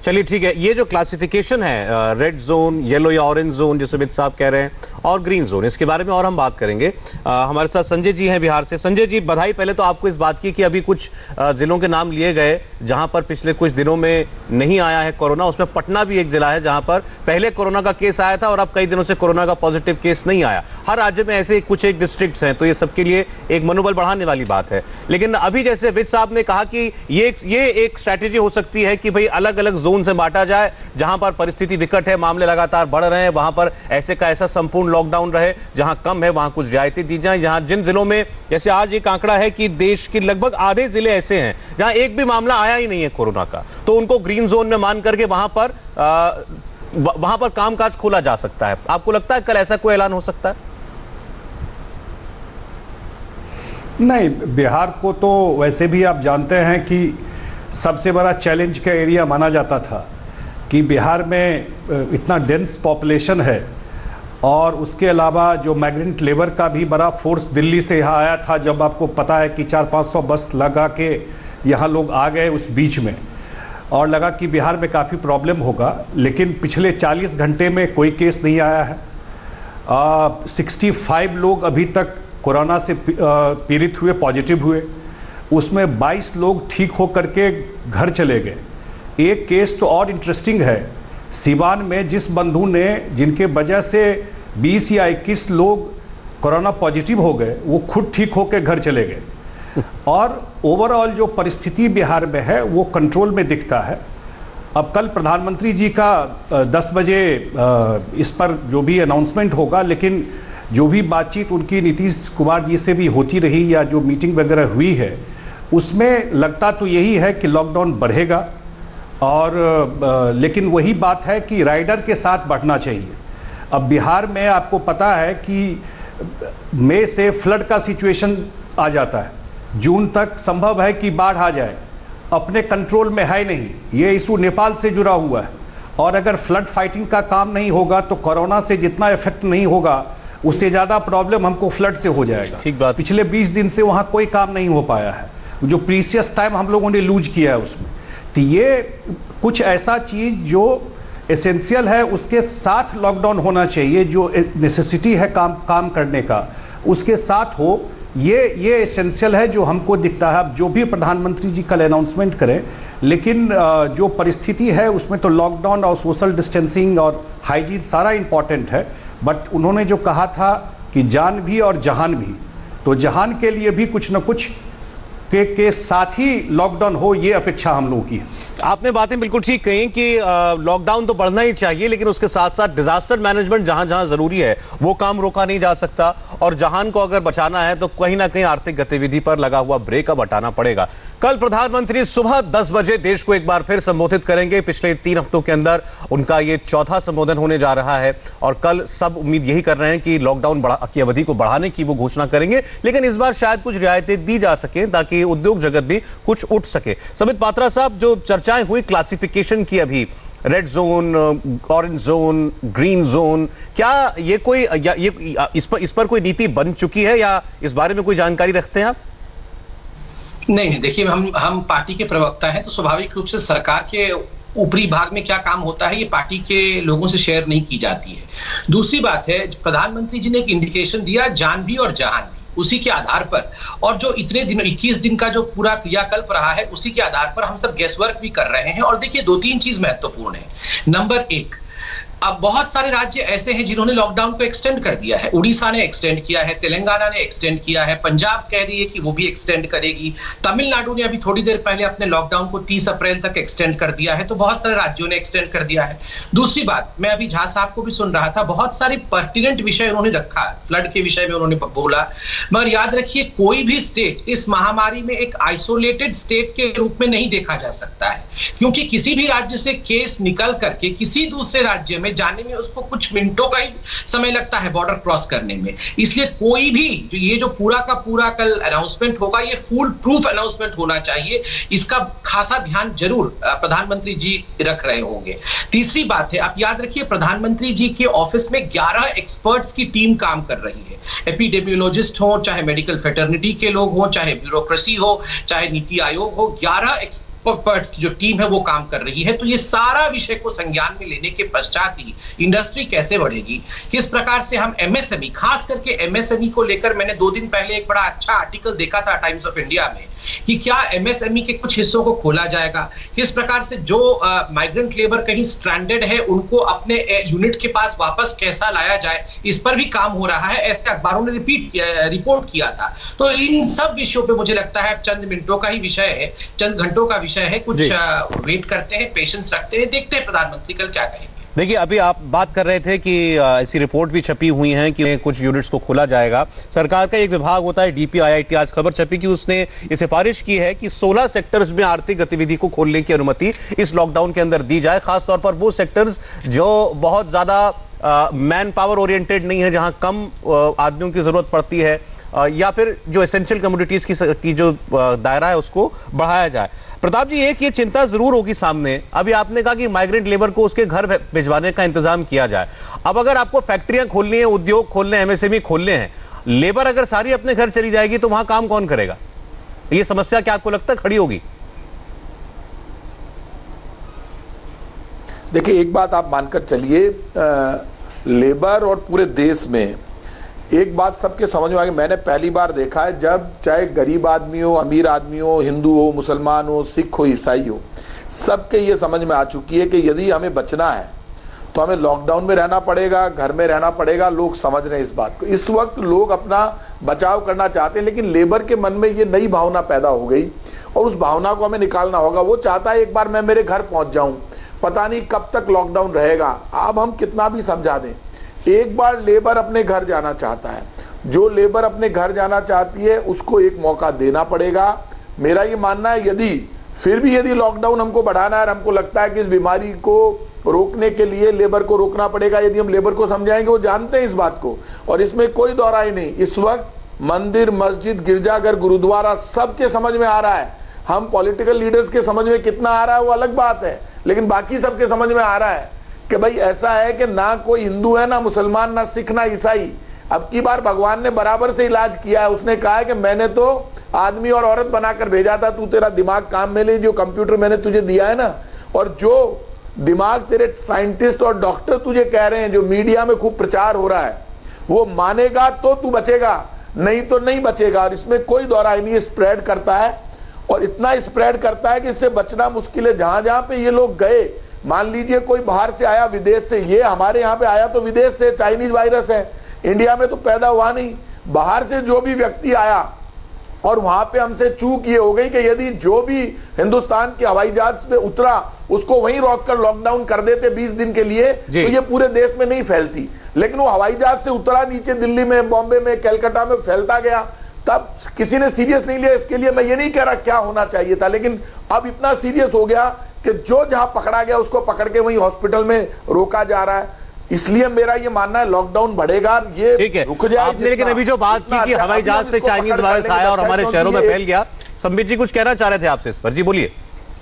चलिए ठीक है, ये जो क्लासिफिकेशन है रेड जोन, येलो या ऑरेंज जोन जिसे अमित साहब कह रहे हैं, और ग्रीन जोन, इसके बारे में और हम बात करेंगे। आ, हमारे साथ संजय जी हैं बिहार से। संजय जी, बधाई पहले तो आपको इस बात की कि अभी कुछ जिलों के नाम लिए गए जहां पर पिछले कुछ दिनों में नहीं आया है कोरोना। उसमें पटना भी एक जिला है जहां पर पहले कोरोना का केस आया था और अब कई दिनों से कोरोना का पॉजिटिव केस नहीं आया। हर राज्य में ऐसे कुछ एक डिस्ट्रिक्ट्स हैं, तो ये सबके लिए एक मनोबल बढ़ाने वाली बात है। लेकिन अभी जैसे वित्त साहब ने कहा कि ये ये एक स्ट्रैटेजी हो सकती है कि भाई अलग अलग जोन से बांटा जाए, जहां पर परिस्थिति विकट है, मामले लगातार बढ़ रहे हैं, वहां पर ऐसे का ऐसा संपूर्ण लॉकडाउन रहे, जहां कम है वहां कुछ रियायतें दी जाएं। जहां जिन जिलों में, जैसे आज एक आंकड़ा है कि देश के लगभग आधे जिले ऐसे हैं जहां एक भी मामला आया ही नहीं है कोरोना का, तो उनको ग्रीन जोन में मान करके वहां पर आ, वहां पर कामकाज खोला जा सकता है। आपको लगता है कल ऐसा कोई ऐलान हो सकता है? नहीं, बिहार को तो वैसे भी आप जानते हैं कि सबसे बड़ा चैलेंज का एरिया माना जाता था कि बिहार में इतना डेंस पॉपुलेशन है और उसके अलावा जो माइग्रेंट लेबर का भी बड़ा फोर्स दिल्ली से यहाँ आया था। जब आपको पता है कि चार पाँच सौ बस लगा के यहाँ लोग आ गए उस बीच में, और लगा कि बिहार में काफ़ी प्रॉब्लम होगा, लेकिन पिछले चालीस घंटे में कोई केस नहीं आया है। सिक्सटी फाइव लोग अभी तक कोरोना से पीड़ित हुए, पॉजिटिव हुए, उसमें बाईस लोग ठीक हो करके घर चले गए। एक केस तो और इंटरेस्टिंग है, सिवान में जिस बंधु ने, जिनके वजह से बीस या इक्कीस लोग कोरोना पॉजिटिव हो गए, वो खुद ठीक होकर घर चले गए। और ओवरऑल जो परिस्थिति बिहार में है वो कंट्रोल में दिखता है। अब कल प्रधानमंत्री जी का दस बजे इस पर जो भी अनाउंसमेंट होगा, लेकिन जो भी बातचीत उनकी नीतीश कुमार जी से भी होती रही या जो मीटिंग वगैरह हुई है, उसमें लगता तो यही है कि लॉकडाउन बढ़ेगा। और लेकिन वही बात है कि राइडर के साथ बढ़ना चाहिए। अब बिहार में आपको पता है कि मई से फ्लड का सिचुएशन आ जाता है, जून तक संभव है कि बाढ़ आ जाए, अपने कंट्रोल में है नहीं। ये इशू नेपाल से जुड़ा हुआ है, और अगर फ्लड फाइटिंग का काम नहीं होगा तो कोरोना से जितना इफेक्ट नहीं होगा उससे ज़्यादा प्रॉब्लम हमको फ्लड से हो जाएगा। ठीक बात। पिछले बीस दिन से वहाँ कोई काम नहीं हो पाया है, जो प्रीसियस टाइम हम लोगों ने लूज किया है उसमें। तो ये कुछ ऐसा चीज़ जो एसेंशियल है उसके साथ लॉकडाउन होना चाहिए, जो नेसेसिटी है काम काम करने का उसके साथ हो, ये ये एसेंशियल है जो हमको दिखता है। अब जो भी प्रधानमंत्री जी कल अनाउंसमेंट करें, लेकिन जो परिस्थिति है उसमें तो लॉकडाउन और सोशल डिस्टेंसिंग और हाइजीन सारा इम्पॉर्टेंट है। बट उन्होंने जो कहा था कि जान भी और जहान भी, तो जहान के लिए भी कुछ न कुछ के, के साथ ही लॉकडाउन हो, ये अपेक्षा हम लोगों की है। आपने बातें बिल्कुल ठीक कही कि लॉकडाउन तो बढ़ना ही चाहिए, लेकिन उसके साथ साथ डिजास्टर मैनेजमेंट जहां जहां जरूरी है वो काम रोका नहीं जा सकता, और जहान को अगर बचाना है तो कहीं ना कहीं आर्थिक गतिविधि पर लगा हुआ ब्रेक अब हटाना पड़ेगा। कल प्रधानमंत्री सुबह दस बजे देश को एक बार फिर संबोधित करेंगे। पिछले तीन हफ्तों के अंदर उनका ये चौथा संबोधन होने जा रहा है, और कल सब उम्मीद यही कर रहे हैं कि लॉकडाउन की अवधि को बढ़ाने की वो घोषणा करेंगे, लेकिन इस बार शायद कुछ रियायतें दी जा सके ताकि उद्योग जगत भी कुछ उठ सके। समित पात्रा साहब, जो चर्चाएं हुई क्लासिफिकेशन की, अभी red zone, orange zone, green zone, क्या ये कोई या ये इस पर इस पर कोई नीति बन चुकी है या इस बारे में कोई जानकारी रखते हैं आप? नहीं नहीं, देखिए, हम हम पार्टी के प्रवक्ता हैं, तो स्वाभाविक रूप से सरकार के ऊपरी भाग में क्या काम होता है ये पार्टी के लोगों से शेयर नहीं की जाती है। दूसरी बात है, प्रधानमंत्री जी ने एक इंडिकेशन दिया, जान भी और जहान भी, उसी के आधार पर, और जो इतने दिन इक्कीस दिन का जो पूरा क्रियाकल्प रहा है उसी के आधार पर हम सब गेसवर्क भी कर रहे हैं। और देखिए, दो तीन चीज महत्वपूर्ण है। नंबर एक, अब बहुत सारे राज्य ऐसे हैं जिन्होंने लॉकडाउन को एक्सटेंड कर दिया है। उड़ीसा ने एक्सटेंड किया है, तेलंगाना ने एक्सटेंड किया है, पंजाब कह रही है कि वो भी एक्सटेंड करेगी, तमिलनाडु ने अभी थोड़ी देर पहले अपने लॉकडाउन को तीस अप्रैल तक एक्सटेंड कर दिया है, तो बहुत सारे राज्यों ने एक्सटेंड कर दिया है। दूसरी बात, मैं अभी झा साहब को भी सुन रहा था, बहुत सारे पर्टिनेंट विषय उन्होंने रखा, फ्लड के विषय में उन्होंने बोला, मगर याद रखिए कोई भी स्टेट इस महामारी में एक आइसोलेटेड स्टेट के रूप में नहीं देखा जा सकता है, क्योंकि किसी भी राज्य से केस निकल करके किसी दूसरे राज्य में जाने में उसको कुछ मिनटों का ही समय लगता है बॉर्डर क्रॉस करने में। इसलिए कोई भी जो ये जो पूरा का पूरा कल अनाउंसमेंट होगा ये फुल प्रूफ अनाउंसमेंट होना चाहिए, इसका खासा ध्यान जरूर प्रधानमंत्री जी रख रहे होंगे। तीसरी बात है, आप याद रखिए प्रधानमंत्री जी के ऑफिस में ग्यारह एक्सपर्ट्स की टीम काम कर रही है, एपिडेमियोलॉजिस्ट हो, चाहे मेडिकल फेटर्निटी के लोग हो, चाहे ब्यूरोक्रेसी हो, चाहे नीति आयोग हो, ग्यारह जो टीम है वो काम कर रही है। तो ये सारा विषय को संज्ञान में लेने के पश्चात ही इंडस्ट्री कैसे बढ़ेगी, किस प्रकार से हम एमएसएमई, खास करके एमएसएमई को लेकर मैंने दो दिन पहले एक बड़ा अच्छा आर्टिकल देखा था टाइम्स ऑफ इंडिया में कि क्या एमएसएमई के कुछ हिस्सों को खोला जाएगा, किस प्रकार से जो माइग्रेंट लेबर कहीं स्ट्रैंडेड है उनको अपने यूनिट के पास वापस कैसा लाया जाए, इस पर भी काम हो रहा है, ऐसे अखबारों ने रिपीट रिपोर्ट किया था। तो इन सब विषयों पे मुझे लगता है चंद मिनटों का ही विषय है, चंद घंटों का विषय है, कुछ वेट करते हैं, पेशेंस रखते हैं, देखते हैं प्रधानमंत्री कल क्या कहेंगे। देखिए, अभी आप बात कर रहे थे कि ऐसी रिपोर्ट भी छपी हुई हैं कि कुछ यूनिट्स को खोला जाएगा। सरकार का एक विभाग होता है डीपीआईआईटी, आज खबर छपी कि उसने ये सिफारिश की है कि सोलह सेक्टर्स में आर्थिक गतिविधि को खोलने की अनुमति इस लॉकडाउन के अंदर दी जाए, खासतौर पर वो सेक्टर्स जो बहुत ज्यादा मैन पावर ओरिएंटेड नहीं है, जहां कम आदमियों की जरूरत पड़ती है, आ, या फिर जो एसेंशियल कमोडिटीज की, की जो दायरा है उसको बढ़ाया जाए। प्रताप जी, एक ये चिंता जरूर होगी सामने, अभी आपने कहा कि माइग्रेंट लेबर को उसके घर भिजवाने का इंतजाम किया जाए। अब अगर आपको फैक्ट्रियां खोलनी है, उद्योग खोलने, एमएसएमई खोलने हैं, लेबर अगर सारी अपने घर चली जाएगी तो वहां काम कौन करेगा? ये समस्या क्या आपको लगता है खड़ी होगी? देखिए, एक बात आप मानकर चलिए, लेबर और पूरे देश में एक बात सबके समझ में आ गई, मैंने पहली बार देखा है जब चाहे गरीब आदमी हो, अमीर आदमी हो, हिंदू हो, मुसलमान हो, सिख हो, ईसाई हो, सबके ये समझ में आ चुकी है कि यदि हमें बचना है तो हमें लॉकडाउन में रहना पड़ेगा, घर में रहना पड़ेगा। लोग समझ रहे हैं इस बात को। इस वक्त लोग अपना बचाव करना चाहते हैं, लेकिन लेबर के मन में ये नई भावना पैदा हो गई और उस भावना को हमें निकालना होगा। वो चाहता है एक बार मैं मेरे घर पहुँच जाऊँ, पता नहीं कब तक लॉकडाउन रहेगा। अब हम कितना भी समझा दें, एक बार लेबर अपने घर जाना चाहता है। जो लेबर अपने घर जाना चाहती है उसको एक मौका देना पड़ेगा। मेरा ये मानना है, यदि फिर भी यदि लॉकडाउन हमको बढ़ाना है और हमको लगता है कि इस बीमारी को रोकने के लिए लेबर को रोकना पड़ेगा, यदि हम लेबर को समझाएंगे, वो जानते हैं इस बात को और इसमें कोई दौराई नहीं। इस वक्त मंदिर, मस्जिद, गिरजाघर, गुरुद्वारा सबके समझ में आ रहा है। हम पॉलिटिकल लीडर्स के समझ में कितना आ रहा है वो अलग बात है, लेकिन बाकी सबके समझ में आ रहा है कि भाई ऐसा है कि ना कोई हिंदू है, ना मुसलमान, ना सिख, ना ईसाई। अब की बार भगवान ने बराबर से इलाज किया है। उसने कहा है कि मैंने तो आदमी और औरत बनाकर भेजा था, तू तेरा दिमाग काम में ले, जो कंप्यूटर मैंने तुझे दिया है ना, और जो दिमाग तेरे साइंटिस्ट और डॉक्टर तुझे कह रहे हैं, जो मीडिया में खूब प्रचार हो रहा है, वो मानेगा तो तू बचेगा, नहीं तो नहीं बचेगा। और इसमें कोई दौराई नहीं, स्प्रेड करता है और इतना स्प्रेड करता है कि इससे बचना मुश्किल है। जहां जहां पे ये लोग गए, मान लीजिए कोई बाहर से आया, विदेश से, ये हमारे यहाँ पे आया तो विदेश से, चाइनीज वायरस है, इंडिया में तो पैदा हुआ नहीं। बाहर से जो भी व्यक्ति आया और वहां पे हमसे चूक ये हो गई कि यदि जो भी हिंदुस्तान के हवाई जहाज पे उतरा उसको वहीं रोककर लॉकडाउन कर देते बीस दिन के लिए, तो ये पूरे देश में नहीं फैलती। लेकिन वो हवाई जहाज से उतरा, नीचे दिल्ली में, बॉम्बे में, कलकत्ता में फैलता गया, तब किसी ने सीरियस नहीं लिया। इसके लिए मैं ये नहीं कह रहा क्या होना चाहिए था, लेकिन अब इतना सीरियस हो गया कि जो जहां पकड़ा गया उसको पकड़ के वहीं हॉस्पिटल में रोका जा रहा है। इसलिए मेरा ये मानना है लॉकडाउन बढ़ेगा, ये ठीक है, रुक जाए। आपने लेकिन अभी जो बात की कि हवाई जहाज से चाइनीज वायरस आया और हमारे शहरों में फैल गया, संबित जी कुछ कहना चाह रहे थे आपसे इस पर, जी बोलिए।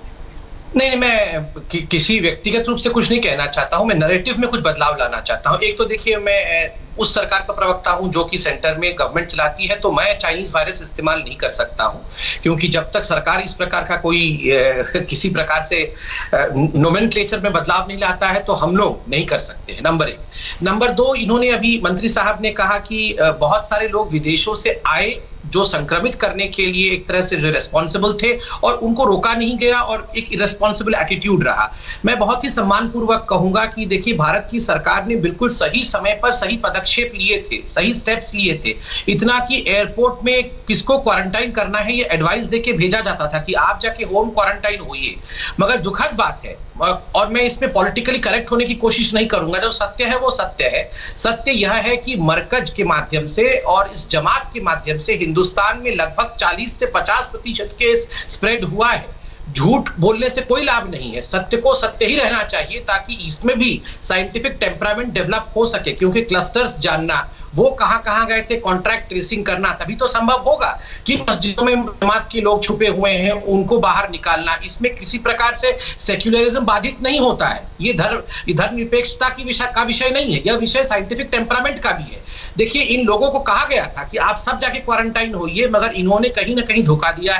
नहीं नहीं, मैं कि, किसी व्यक्तिगत रूप से कुछ नहीं कहना चाहता हूं, मैं नैरेटिव में कुछ बदलाव लाना चाहता हूं। एक तो देखिए, मैं उस सरकार का प्रवक्ता हूं जो कि सेंटर में गवर्नमेंट चलाती है, तो मैं चाइनीज वायरस इस्तेमाल नहीं कर सकता हूं, क्योंकि जब तक सरकार इस प्रकार का कोई ए, किसी प्रकार से नोमेनक्लेचर में बदलाव नहीं लाता है तो हम लोग नहीं कर सकते हैं, नंबर एक। नंबर दो, इन्होंने अभी मंत्री साहब ने कहा कि बहुत सारे लोग विदेशों से आए जो संक्रमित करने के लिए एक तरह से जो रेस्पॉन्सिबल थे और उनको रोका नहीं गया और एक इरेस्पॉन्सिबल एटीट्यूड रहा। मैं बहुत ही सम्मानपूर्वक कहूंगा कि देखिए, भारत की सरकार ने बिल्कुल सही समय पर सही पदक्षेप लिए थे, सही स्टेप्स लिए थे। इतना कि एयरपोर्ट में किसको क्वारंटाइन करना है ये एडवाइस देके भेजा जाता था कि आप जाके होम क्वारंटाइन होइए। मगर दुखद बात है, और मैं इसमें पॉलिटिकली करेक्ट होने की कोशिश नहीं करूंगा, जो सत्य है वो सत्य है। सत्य यह है कि मरकज के माध्यम से और इस जमात के माध्यम से हिंदुस्तान में लगभग चालीस से पचास प्रतिशत केस स्प्रेड हुआ है। झूठ बोलने से कोई लाभ नहीं है, सत्य को सत्य ही रहना चाहिए ताकि इसमें भी साइंटिफिक टेम्परामेंट डेवलप हो सके। क्योंकि क्लस्टर्स जानना, वो कहां कहां गए थे, कॉन्ट्रैक्ट ट्रेसिंग करना, तभी तो संभव होगा कि मस्जिदों में जमात के लोग छुपे हुए हैं उनको बाहर निकालना। इसमें किसी प्रकार से सेक्युलरिज्म बाधित नहीं होता है, ये धर्म धर्मनिरपेक्षता की विषय का विषय नहीं है, यह विषय साइंटिफिक टेम्परामेंट का भी है। देखिए, इन लोगों को कहा गया था कि आप सब जाके क्वारंटाइन होइए, मगर इन्होंने कहीं ना कहीं धोखा दिया है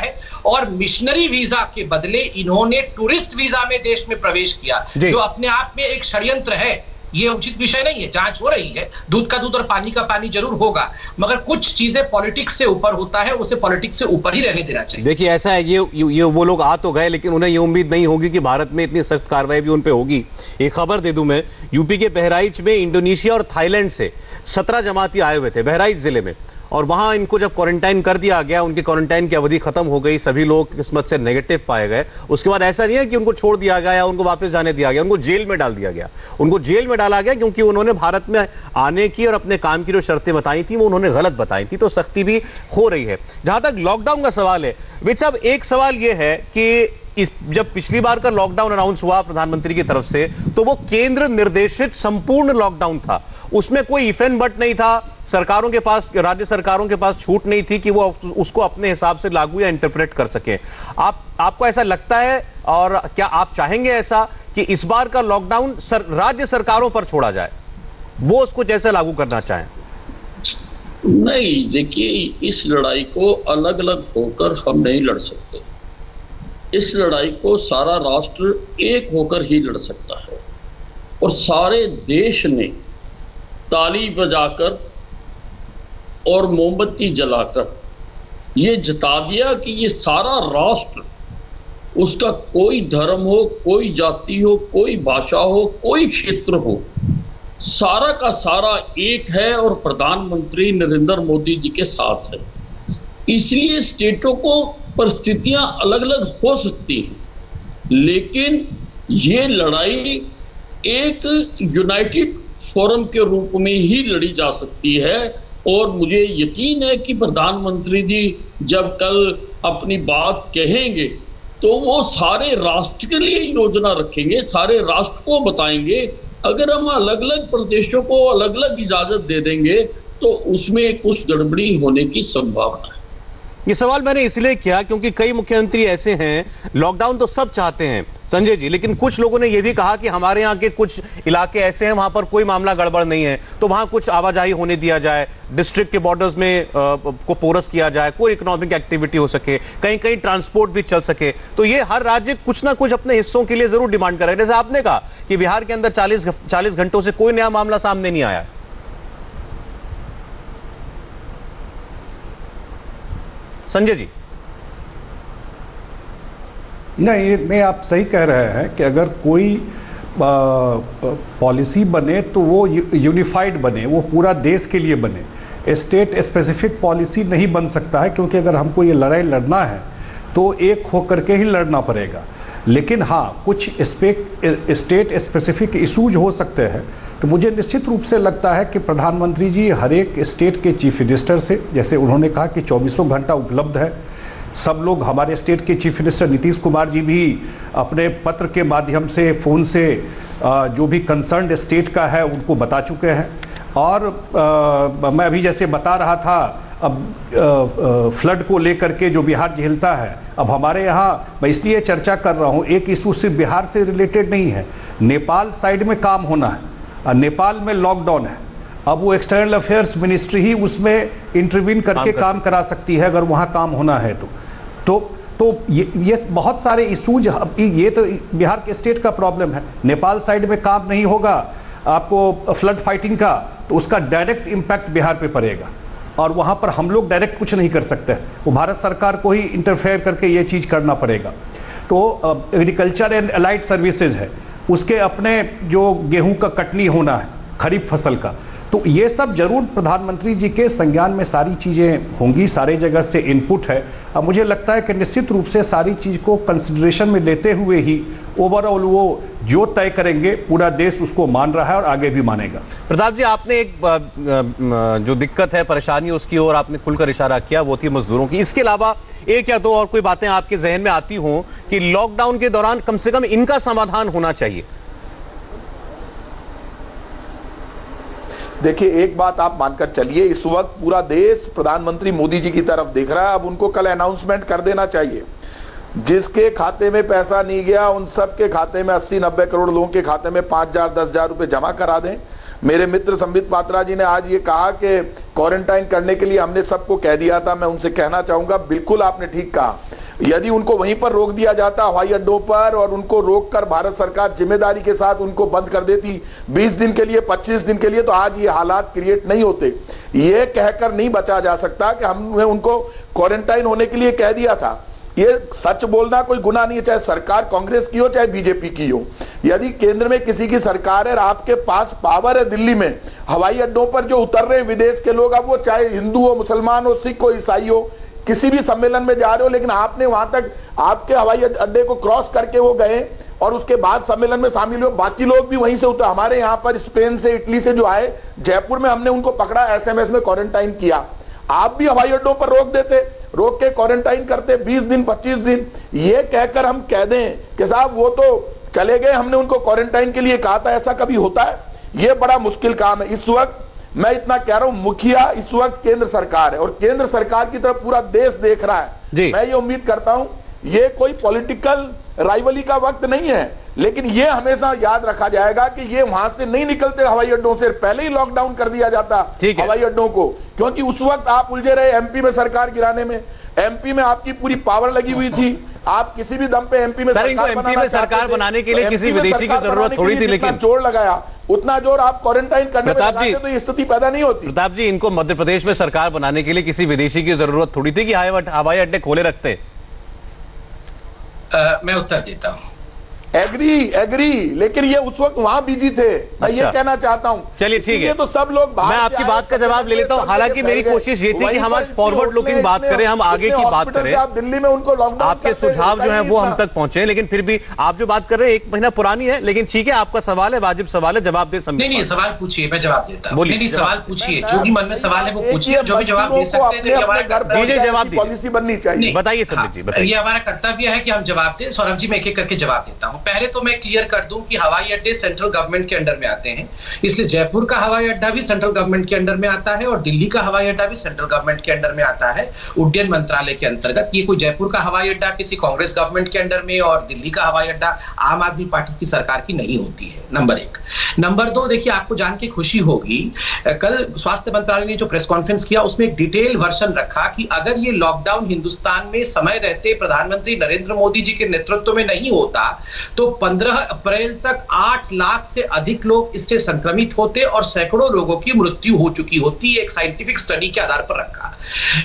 और मिशनरी वीजा के बदले इन्होंने टूरिस्ट वीजा में देश में प्रवेश किया, जो अपने आप में एक षड्यंत्र है। ये उचित विषय नहीं है, जांच हो रही है, दूध का दूध और पानी का पानी जरूर होगा, मगर कुछ चीजें पॉलिटिक्स से ऊपर होता है, उसे पॉलिटिक्स से ऊपर ही रहने देना चाहिए। देखिए ऐसा है, ये ये वो लोग आ तो गए, लेकिन उन्हें ये उम्मीद नहीं होगी कि भारत में इतनी सख्त कार्रवाई भी उन पे होगी। एक खबर दे दूं मैं, यूपी के बहराइच में इंडोनेशिया और थाईलैंड से सत्रह जमाती आए हुए थे बहराइच जिले में, और वहां इनको जब क्वारंटाइन कर दिया गया, उनकी क्वारंटाइन की अवधि खत्म हो गई, सभी लोग किस्मत से नेगेटिव पाए गए। उसके बाद ऐसा नहीं है कि उनको छोड़ दिया गया या उनको वापस जाने दिया गया, उनको जेल में डाल दिया गया। उनको जेल में डाला गया क्योंकि उन्होंने भारत में आने की और अपने काम की जो शर्तें बताई थी वो उन्होंने गलत बताई थी, तो सख्ती भी हो रही है। जहां तक लॉकडाउन का सवाल है, विच अब एक सवाल यह है कि इस जब पिछली बार का लॉकडाउन अनाउंस हुआ प्रधानमंत्री की तरफ से, तो वो केंद्र निर्देशित संपूर्ण लॉकडाउन था, उसमें कोई इफ एंड बट नहीं था, सरकारों के पास, राज्य सरकारों के पास छूट नहीं थी कि वो उसको अपने हिसाब से लागू या इंटरप्रेट कर सकें। आप आपको ऐसा लगता है, और क्या आप चाहेंगे ऐसा कि इस बार का लॉकडाउन सर, राज्य सरकारों पर छोड़ा जाए, वो उसको जैसे लागू करना चाहें? नहीं, देखिए इस लड़ाई को अलग अलग होकर हम नहीं लड़ सकते। इस लड़ाई को सारा राष्ट्र एक होकर ही लड़ सकता है, और सारे देश ने ताली बजाकर और मोमबत्ती जलाकर ये जता दिया कि ये सारा राष्ट्र, उसका कोई धर्म हो, कोई जाति हो, कोई भाषा हो, कोई क्षेत्र हो, सारा का सारा एक है और प्रधानमंत्री नरेंद्र मोदी जी के साथ है। इसलिए स्टेटों को परिस्थितियां अलग अलग हो सकती हैं, लेकिन ये लड़ाई एक यूनाइटेड फोरम के रूप में ही लड़ी जा सकती है। और मुझे यकीन है कि प्रधानमंत्री जी जब कल अपनी बात कहेंगे तो वो सारे राष्ट्र के लिए योजना रखेंगे, सारे राष्ट्र को बताएंगे। अगर हम अलग अलग प्रदेशों को अलग अलग इजाजत दे देंगे तो उसमें कुछ गड़बड़ी होने की संभावना है। ये सवाल मैंने इसलिए किया क्योंकि कई मुख्यमंत्री ऐसे हैं, लॉकडाउन तो सब चाहते हैं संजय जी, लेकिन कुछ लोगों ने यह भी कहा कि हमारे यहाँ के कुछ इलाके ऐसे हैं वहां पर कोई मामला गड़बड़ नहीं है, तो वहां कुछ आवाजाही होने दिया जाए, डिस्ट्रिक्ट के बॉर्डर्स में आ, को पोरस किया जाए, कोई इकोनॉमिक एक्टिविटी हो सके, कहीं कहीं ट्रांसपोर्ट भी चल सके। तो ये हर राज्य कुछ ना कुछ अपने हिस्सों के लिए जरूर डिमांड कर रहे हैं। जैसे आपने कहा कि बिहार के अंदर चालीस चालीस घंटों से कोई नया मामला सामने नहीं आया। संजय जी। नहीं, मैं आप सही कह रहे हैं कि अगर कोई पॉलिसी बने तो वो यूनिफाइड बने, वो पूरा देश के लिए बने। स्टेट स्पेसिफिक पॉलिसी नहीं बन सकता है, क्योंकि अगर हमको ये लड़ाई लड़ना है तो एक होकर के ही लड़ना पड़ेगा। लेकिन हाँ, कुछ स्टेट स्पेसिफिक इशूज हो सकते हैं, तो मुझे निश्चित रूप से लगता है कि प्रधानमंत्री जी हर एक स्टेट के चीफ मिनिस्टर से, जैसे उन्होंने कहा कि चौबीसों घंटा उपलब्ध है, सब लोग, हमारे स्टेट के चीफ मिनिस्टर नीतीश कुमार जी भी अपने पत्र के माध्यम से, फ़ोन से जो भी कंसर्न्ड स्टेट का है उनको बता चुके हैं। और आ, मैं अभी जैसे बता रहा था, अब फ्लड को लेकर के जो बिहार झेलता है, अब हमारे यहाँ, मैं इसलिए चर्चा कर रहा हूँ, एक इशू सिर्फ बिहार से रिलेटेड नहीं है, नेपाल साइड में काम होना है, नेपाल में लॉकडाउन है। अब वो एक्सटर्नल अफेयर्स मिनिस्ट्री ही उसमें इंटरवीन करके काम करा सकती है अगर वहाँ काम होना है तो तो तो ये ये बहुत सारे इशूज, ये तो बिहार के स्टेट का प्रॉब्लम है। नेपाल साइड में काम नहीं होगा आपको फ्लड फाइटिंग का, तो उसका डायरेक्ट इम्पैक्ट बिहार पे पड़ेगा, और वहाँ पर हम लोग डायरेक्ट कुछ नहीं कर सकते, वो भारत सरकार को ही इंटरफेयर करके ये चीज़ करना पड़ेगा। तो एग्रीकल्चर एंड अलाइड सर्विसेज है, उसके अपने जो गेहूँ का कटनी होना है, खरीफ फसल का, तो ये सब जरूर प्रधानमंत्री जी के संज्ञान में सारी चीज़ें होंगी, सारे जगह से इनपुट है। अब मुझे लगता है कि निश्चित रूप से सारी चीज़ को कंसिडरेशन में लेते हुए ही ओवरऑल वो जो तय करेंगे, पूरा देश उसको मान रहा है और आगे भी मानेगा। प्रताप जी, आपने एक जो दिक्कत है, परेशानी, उसकी ओर आपने खुलकर इशारा किया, वो थी मजदूरों की। इसके अलावा एक या दो और कोई बातें आपके जहन में आती हों कि लॉकडाउन के दौरान कम से कम इनका समाधान होना चाहिए? देखिए, एक बात आप मानकर चलिए, इस वक्त पूरा देश प्रधानमंत्री मोदी जी की तरफ देख रहा है। अब उनको कल अनाउंसमेंट कर देना चाहिए, जिसके खाते में पैसा नहीं गया उन सब के खाते में, अस्सी नब्बे करोड़ लोगों के खाते में पाँच हजार दस हजार रुपये जमा करा दें। मेरे मित्र संबित पात्रा जी ने आज ये कहा कि क्वारंटाइन करने के लिए हमने सबको कह दिया था। मैं उनसे कहना चाहूँगा, बिल्कुल आपने ठीक कहा, यदि उनको वहीं पर रोक दिया जाता हवाई अड्डों पर और उनको रोककर भारत सरकार जिम्मेदारी के साथ उनको बंद कर देती बीस दिन के लिए, पच्चीस दिन के लिए, तो आज ये हालात क्रिएट नहीं होते। ये कहकर नहीं बचा जा सकता कि हमने उनको क्वारंटाइन होने के लिए कह दिया था। ये सच बोलना कोई गुनाह नहीं है, चाहे सरकार कांग्रेस की हो चाहे बीजेपी की हो। यदि केंद्र में किसी की सरकार है और आपके पास पावर है दिल्ली में, हवाई अड्डों पर जो उतर रहे हैं विदेश के लोग, अब वो चाहे हिंदू हो, मुसलमान हो, सिख हो, ईसाई हो, किसी भी सम्मेलन में जा रहे हो, लेकिन आपने वहां तक आपके हवाई अड्डे को क्रॉस करके वो गए और उसके बाद सम्मेलन में शामिल हुए। बाकी लोग भी वहीं से उतर, हमारे यहाँ पर स्पेन से, इटली से जो आए, जयपुर में हमने उनको पकड़ा, एसएमएस में क्वारंटाइन किया। आप भी हवाई अड्डों पर रोक देते, रोक के क्वारंटाइन करते बीस दिन, पच्चीस दिन। ये कहकर हम कह दें कि साहब वो तो चले गए, हमने उनको क्वारंटाइन के लिए कहा था, ऐसा कभी होता है? ये बड़ा मुश्किल काम है। इस वक्त मैं इतना कह रहा हूं, मुखिया इस वक्त केंद्र सरकार है और केंद्र सरकार की तरफ पूरा देश देख रहा है। मैं ये उम्मीद करता हूं, ये कोई पॉलिटिकल राइवली का वक्त नहीं है, लेकिन ये हमेशा याद रखा जाएगा कि ये वहां से नहीं निकलते हवाई अड्डों से, पहले ही लॉकडाउन कर दिया जाता हवाई अड्डों को, क्योंकि उस वक्त आप उलझे रहे एमपी में सरकार गिराने में। एमपी में आपकी पूरी पावर लगी हुई थी, आप किसी भी दम पे एमपी में सर, इनको एमपी में सरकार बनाने के लिए किसी विदेशी की जरूरत थोड़ी थी, लेकिन जोर लगाया उतना जोर आप क्वारंटाइन करने में लगाते तो ये स्थिति पैदा नहीं होती। प्रताप जी, इनको मध्य प्रदेश में सरकार बनाने के लिए किसी विदेशी की जरूरत थोड़ी थी कि हवाई अड्डे खोले रखते। आ, मैं उत्तर देता हूं। एग्री एग्री लेकिन ये उस वक्त वहां बिजी थे। मैं अच्छा। ये कहना चाहता हूं। चलिए ठीक है, तो सब लोग मैं आपकी बात का जवाब ले लेता हूं। हालांकि मेरी कोशिश ये थी कि हम आज फॉरवर्ड लुकिंग बात करें, हम आगे की बात करें। आप दिल्ली में उनको लॉकडाउन, आपके सुझाव जो है वो हम तक पहुंचे, लेकिन फिर भी आप जो बात कर रहे हैं एक महीना पुरानी है, लेकिन ठीक है, आपका सवाल है, वाजिब सवाल है, जवाब दे। नहीं नहीं, सवाल पूछिए, मैं जवाब देता हूं। नहीं, सवाल पूछिए, जो भी मन में सवाल है वो पूछिए, जो भी जवाब दे सकते हैं जवाब पॉलिसी बननी चाहिए। बताइए समीर जी। ये हमारा कर्तव्य है कि हम जवाब दें। सौरभ जी, मैं एक एक करके जवाब देता हूं। पहले तो मैं क्लियर कर दूं कि हवाई अड्डे सेंट्रल गवर्नमेंट के अंडर में आते हैं, इसलिए जयपुर का हवाई अड्डा भी सेंट्रल गवर्नमेंट के अंडर में आता है और दिल्ली का हवाई अड्डा भी सेंट्रल गवर्नमेंट के अंडर में आता है, उड्डयन मंत्रालय के अंतर्गत। ये कोई जयपुर का हवाई अड्डा किसी कांग्रेस गवर्नमेंट के अंडर में और दिल्ली का हवाई अड्डा आम आदमी पार्टी की सरकार की नहीं होती है, नंबर एक। नंबर दो, देखिए आपको जान के खुशी होगी, कल स्वास्थ्य मंत्रालय ने जो प्रेस कॉन्फ्रेंस किया उसमें एक डिटेल वर्जन रखा कि अगर ये लॉकडाउन हिंदुस्तान में समय रहते प्रधानमंत्री नरेंद्र मोदी जी के नेतृत्व में नहीं होता तो पंद्रह अप्रैल तक आठ लाख से अधिक लोग इससे संक्रमित होते और सैकड़ों लोगों की मृत्यु हो चुकी होती। एक साइंटिफिक स्टडी के आधार पर रखा।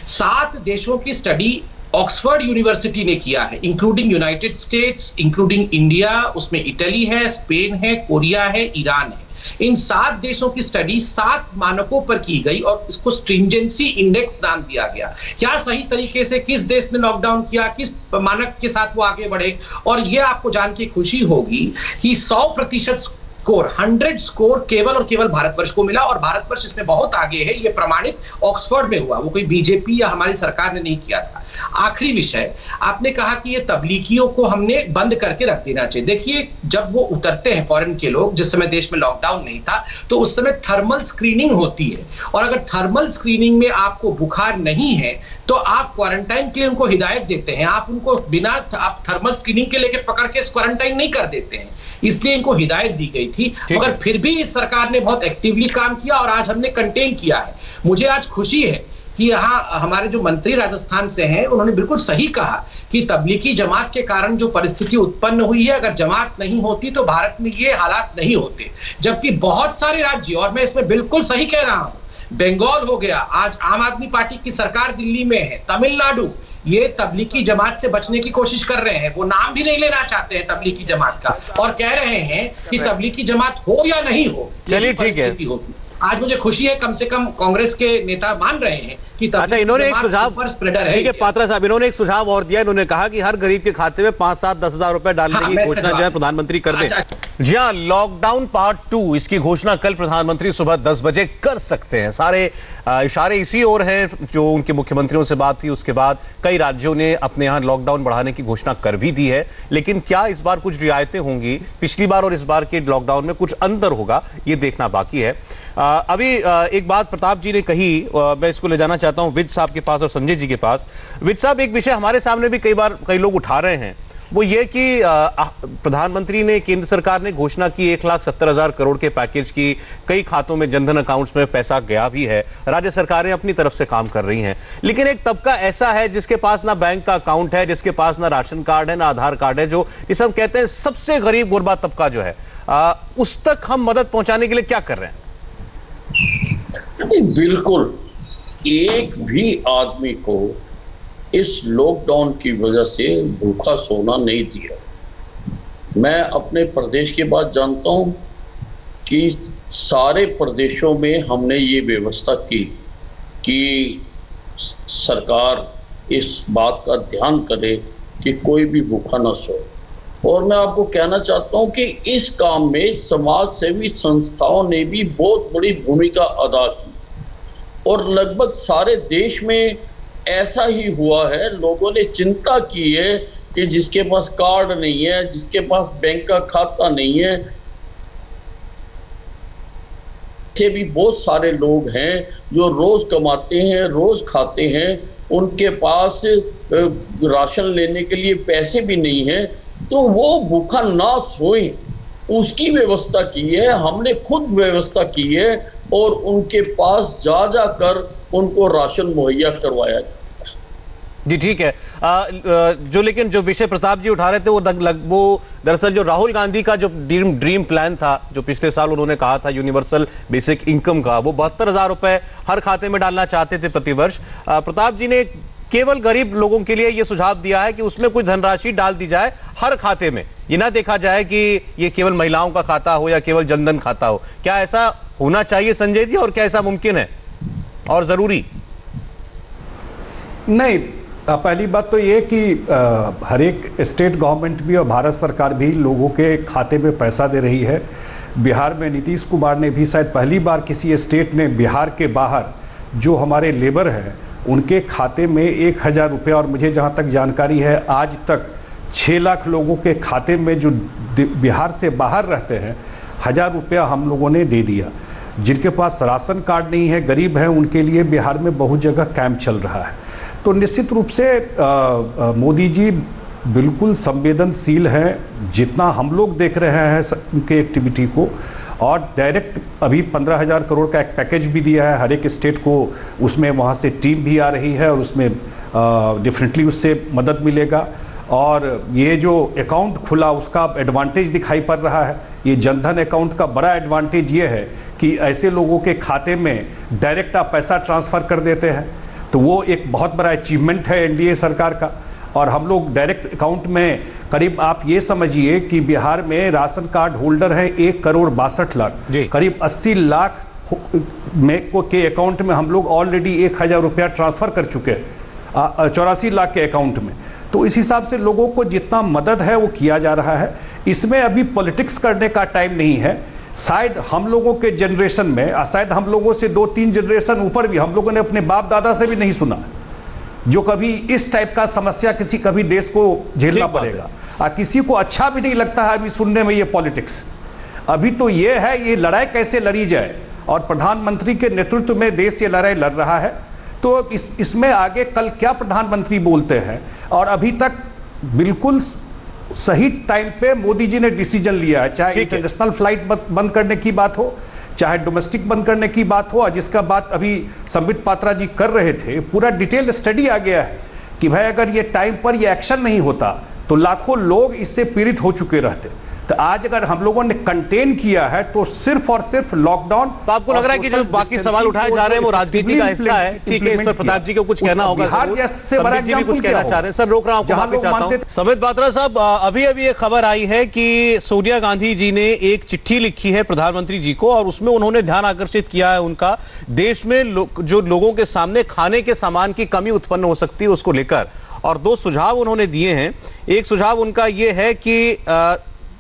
सात देशों की स्टडी ऑक्सफोर्ड यूनिवर्सिटी ने किया है, including United States, including India, उसमें इटली है, स्पेन है, कोरिया है, ईरान है। इन सात देशों की स्टडी सात मानकों पर की गई और इसको स्ट्रिंजेंसी इंडेक्स नाम दिया गया। क्या सही तरीके से किस देश ने लॉकडाउन किया, किस मानक के साथ वो आगे बढ़े, और ये आपको जान के खुशी होगी कि सौ प्रतिशत स्कोर, हंड्रेड स्कोर केवल और केवल भारतवर्ष को मिला और भारतवर्ष इसमें बहुत आगे है। ये प्रमाणित ऑक्सफोर्ड में हुआ, वो कोई बीजेपी या हमारी सरकार ने नहीं किया था। आखिरी विषय, आपने कहा कि ये तबलीगियों को हमने बंद करके रख देना चाहिए। देखिए, जब वो उतरते हैं फॉरेन के लोग, जिस समय देश में लॉकडाउन नहीं था, तो उस समय थर्मल स्क्रीनिंग होती है और अगर थर्मल स्क्रीनिंग में आपको बुखार नहीं है तो आप क्वारंटाइन के लिए उनको हिदायत देते हैं। आप उनको बिना आप थर्मल स्क्रीनिंग के लेके पकड़ के क्वारंटाइन नहीं कर देते हैं, इसलिए इनको हिदायत दी गई थी। मगर फिर भी इस सरकार ने बहुत एक्टिवली काम किया और आज हमने कंटेन किया है। मुझे आज खुशी है कि यहाँ हमारे जो मंत्री राजस्थान से हैं उन्होंने बिल्कुल सही कहा कि तबलीगी जमात के कारण जो परिस्थिति उत्पन्न हुई है, अगर जमात नहीं होती तो भारत में ये हालात नहीं होते। जबकि बहुत सारे राज्य, और मैं इसमें बिल्कुल सही कह रहा हूं, बंगाल हो गया, आज आम आदमी पार्टी की सरकार दिल्ली में है, तमिलनाडु, ये तबलीगी जमात से बचने की कोशिश कर रहे हैं। वो नाम भी नहीं लेना चाहते हैं तबलीगी जमात का और कह रहे हैं कि तबलीगी जमात हो या नहीं हो, चलिए ठीक है। आज मुझे खुशी है कम से कम कांग्रेस के नेता मान रहे हैं कि अच्छा, इन्होंने एक सुझाव, ठीक है पात्रा साहब, इन्होंने एक सुझाव और दिया। इन्होंने कहा कि हर गरीब के खाते में पांच सात दस हजार रुपए डालने हाँ, की घोषणा जो है प्रधानमंत्री कर दें। जी हाँ, लॉकडाउन पार्ट टू, इसकी घोषणा कल प्रधानमंत्री सुबह दस बजे कर सकते हैं। सारे इशारे इसी ओर हैं। जो उनके मुख्यमंत्रियों से बात थी उसके बाद कई राज्यों ने अपने यहाँ लॉकडाउन बढ़ाने की घोषणा कर भी दी है, लेकिन क्या इस बार कुछ रियायतें होंगी, पिछली बार और इस बार के लॉकडाउन में कुछ अंतर होगा, ये देखना बाकी है। आ, अभी आ, एक बात प्रताप जी ने कही, आ, मैं इसको ले जाना चाहता हूं विज साहब के पास और संजय जी के पास। विज साहब, एक विषय हमारे सामने भी कई बार कई लोग उठा रहे हैं वो ये कि प्रधानमंत्री ने, केंद्र सरकार ने घोषणा की एक लाख सत्तर हजार करोड़ के पैकेज की, कई खातों में जनधन अकाउंट्स में पैसा गया भी है, राज्य सरकारें अपनी तरफ से काम कर रही हैं, लेकिन एक तबका ऐसा है जिसके पास ना बैंक का अकाउंट है, जिसके पास ना राशन कार्ड है, ना आधार कार्ड है, जो इस हम कहते हैं सबसे गरीब गुरबा तबका जो है, आ, उस तक हम मदद पहुंचाने के लिए क्या कर रहे हैं? बिल्कुल, एक भी आदमी को इस लॉकडाउन की वजह से भूखा सोना नहीं दिया। मैं अपने प्रदेश की बात जानता हूं कि सारे प्रदेशों में हमने ये व्यवस्था की कि सरकार इस बात का ध्यान करे कि कोई भी भूखा ना सोए। और मैं आपको कहना चाहता हूं कि इस काम में समाज सेवी संस्थाओं ने भी बहुत बड़ी भूमिका अदा की और लगभग सारे देश में ऐसा ही हुआ है। लोगों ने चिंता की है कि जिसके पास कार्ड नहीं है, जिसके पास बैंक का खाता नहीं है, ऐसे भी बहुत सारे लोग हैं जो रोज कमाते हैं, रोज खाते हैं, उनके पास राशन लेने के लिए पैसे भी नहीं है, तो वो भूखा ना सोए उसकी व्यवस्था की है। हमने खुद व्यवस्था की है और उनके पास जा जा कर उनको राशन मुहैया करवाया जाता है। जी ठीक है। आ, जो लेकिन जो विषय प्रताप जी उठा रहे थे वो लग वो दरअसल जो राहुल गांधी का जो ड्रीम ड्रीम प्लान था, जो पिछले साल उन्होंने कहा था यूनिवर्सल बेसिक इनकम का, वो बहत्तर हजार रुपए हर खाते में डालना चाहते थे प्रतिवर्ष। प्रताप जी ने केवल गरीब लोगों के लिए ये सुझाव दिया है कि उसमें कुछ धनराशि डाल दी जाए हर खाते में, ये ना देखा जाए कि ये केवल महिलाओं का खाता हो या केवल जनधन खाता हो। क्या ऐसा होना चाहिए संजय जी, और क्या ऐसा मुमकिन है और जरूरी? नहीं, पहली बात तो ये कि आ, हर एक स्टेट गवर्नमेंट भी और भारत सरकार भी लोगों के खाते में पैसा दे रही है। बिहार में नीतीश कुमार ने भी शायद पहली बार किसी स्टेट ने बिहार के बाहर जो हमारे लेबर है उनके खाते में एक हज़ार रुपये, और मुझे जहाँ तक जानकारी है आज तक छः लाख लोगों के खाते में जो बिहार से बाहर रहते हैं हज़ार रुपया हम लोगों ने दे दिया। जिनके पास राशन कार्ड नहीं है, गरीब हैं, उनके लिए बिहार में बहुत जगह कैंप चल रहा है। तो निश्चित रूप से मोदी जी बिल्कुल संवेदनशील हैं, जितना हम लोग देख रहे हैं उनके एक्टिविटी को, और डायरेक्ट अभी पंद्रह हज़ार करोड़ का एक पैकेज भी दिया है हर एक स्टेट को। उसमें वहाँ से टीम भी आ रही है और उसमें डेफिनेटली उससे मदद मिलेगा। और ये जो अकाउंट खुला उसका एडवांटेज दिखाई पड़ रहा है। ये जनधन अकाउंट का बड़ा एडवांटेज ये है कि ऐसे लोगों के खाते में डायरेक्ट आप पैसा ट्रांसफ़र कर देते हैं, तो वो एक बहुत बड़ा अचीवमेंट है एनडीए सरकार का। और हम लोग डायरेक्ट अकाउंट में करीब आप ये समझिए कि बिहार में राशन कार्ड होल्डर है एक करोड़ बासठ लाख, करीब अस्सी लाख में को के अकाउंट में हम लोग ऑलरेडी एक हज़ार रुपया ट्रांसफ़र कर चुके हैं चौरासी लाख के अकाउंट में। तो इस हिसाब से लोगों को जितना मदद है वो किया जा रहा है। इसमें अभी पॉलिटिक्स करने का टाइम नहीं है। शायद हम लोगों के जनरेशन में, शायद हम लोगों से दो तीन जनरेशन ऊपर भी, हम लोगों ने अपने बाप दादा से भी नहीं सुना जो कभी इस टाइप का समस्या किसी कभी देश को झेलना पड़ेगा। और किसी को अच्छा भी नहीं लगता है अभी सुनने में ये पॉलिटिक्स। अभी तो ये है ये लड़ाई कैसे लड़ी जाए, और प्रधानमंत्री के नेतृत्व में देश ये लड़ाई लड़ रहा है। तो इस इसमें आगे कल क्या प्रधानमंत्री बोलते हैं, और अभी तक बिल्कुल सही टाइम पे मोदी जी ने डिसीजन लिया है, चाहे इंटरनेशनल फ्लाइट बंद करने की बात हो, चाहे डोमेस्टिक बंद करने की बात हो, जिसका बात अभी संबित पात्रा जी कर रहे थे। पूरा डिटेल स्टडी आ गया है कि भाई अगर ये टाइम पर ये एक्शन नहीं होता तो लाखों लोग इससे पीड़ित हो चुके रहते। तो आज अगर हम लोगों ने कंटेन किया है तो सिर्फ और सिर्फ लॉकडाउन। तो आपको लग रहा है कि जो बाकी सवाल उठाए जा रहे हैं वो राजनीति का हिस्सा है? ठीक है, इस पर प्रताप जी को कुछ कहना होगा, बिहार जैसे बड़ा जी भी कुछ कहना चाह रहे हैं। सर रोक रहा हूं, आपको माफी चाहता हूं। संबित पात्रा साहब, अभी अभी एक खबर आई है कि सोनिया गांधी जी ने एक चिट्ठी लिखी है प्रधानमंत्री जी को, और उसमें उन्होंने ध्यान आकर्षित किया है उनका देश में लो, जो लोगों के सामने खाने के सामान की कमी उत्पन्न हो सकती है उसको लेकर, और दो सुझाव उन्होंने दिए हैं। एक सुझाव उनका ये है कि आ,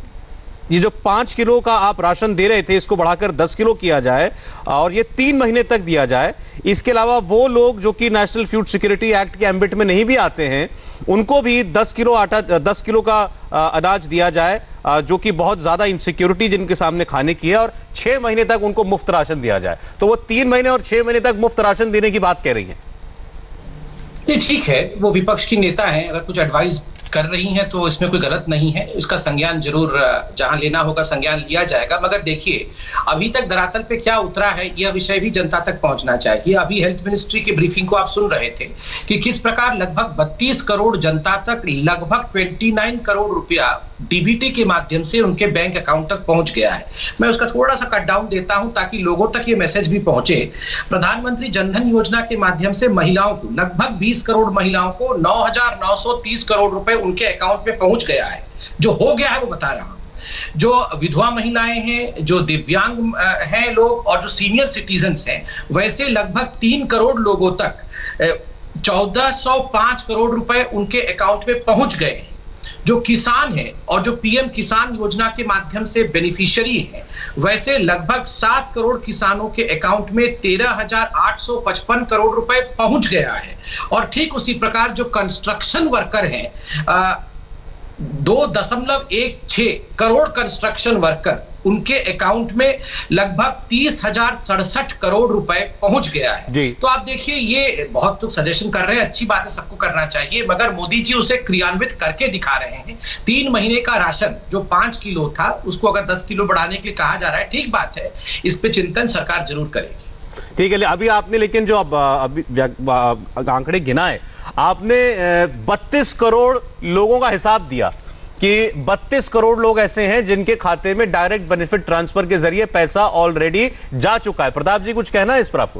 ये जो पांच किलो का आप राशन दे रहे थे इसको बढ़ाकर दस किलो किया जाए और ये तीन महीने तक दिया जाए। इसके अलावा वो लोग जो कि नेशनल फूड सिक्योरिटी एक्ट के एम्बिट में नहीं भी आते हैं उनको भी दस किलो आटा दस किलो का अनाज दिया जाए, जो कि बहुत ज्यादा इनसिक्योरिटी जिनके सामने खाने की है, और छह महीने तक उनको मुफ्त राशन दिया जाए। तो वो तीन महीने और छह महीने तक मुफ्त राशन देने की बात कह रही है। ठीक है, वो विपक्ष की नेता है, अगर कुछ एडवाइस कर रही हैं तो इसमें कोई गलत नहीं है, इसका संज्ञान जरूर जहां लेना होगा संज्ञान लिया जाएगा। मगर देखिए अभी तक धरातल पे क्या उतरा है यह विषय भी जनता तक पहुंचना चाहिए। अभी हेल्थ मिनिस्ट्री की ब्रीफिंग को आप सुन रहे थे कि किस प्रकार लगभग बत्तीस करोड़ जनता तक लगभग उनतीस करोड़ रुपया डीबीटी के माध्यम से उनके बैंक अकाउंट तक पहुंच गया है। मैं उसका थोड़ा सा कट डाउन देता हूं ताकि लोगों तक ये मैसेज भी पहुंचे। प्रधानमंत्री जनधन योजना के माध्यम से महिलाओं को लगभग बीस करोड़ महिलाओं को नौ हजार नौ सौ तीस करोड़ रुपए उनके अकाउंट में पहुंच गया है। जो हो गया है वो बता रहा हूं। जो विधवा महिलाएं हैं, जो दिव्यांग हैं लोग और जो सीनियर सिटीजन्स हैं, वैसे लगभग तीन करोड़ लोगों तक चौदह सौ पांच करोड़ रुपए उनके अकाउंट में पहुंच गए। जो किसान है और जो पीएम किसान योजना के माध्यम से बेनिफिशियरी है, वैसे लगभग सात करोड़ किसानों के अकाउंट में तेरह हजार आठ सौ पचपन करोड़ रुपए पहुंच गया है। और ठीक उसी प्रकार जो कंस्ट्रक्शन वर्कर हैं, दो दशमलव एक छह करोड़ कंस्ट्रक्शन वर्कर, उनके अकाउंट में लगभग तीस हजार सड़सठ करोड़ रुपए पहुंच गया है। तो आप देखिए ये बहुत लोग सजेशन कर रहे हैं, अच्छी बात है, सबको करना चाहिए, मगर मोदी जी उसे क्रियान्वित करके दिखा रहे हैं। तीन महीने का राशन जो पांच किलो था उसको अगर दस किलो बढ़ाने के लिए कहा जा रहा है, ठीक बात है, इस पे चिंतन सरकार जरूर करेगी। ठीक है, अभी आपने लेकिन जो अब अभी आंकड़े गिनाए, आपने बत्तीस करोड़ लोगों का हिसाब दिया कि बत्तीस करोड़ लोग ऐसे हैं जिनके खाते में डायरेक्ट बेनिफिट ट्रांसफर के जरिए पैसा ऑलरेडी जा चुका है। प्रताप जी कुछ कहना है इस पर आपको?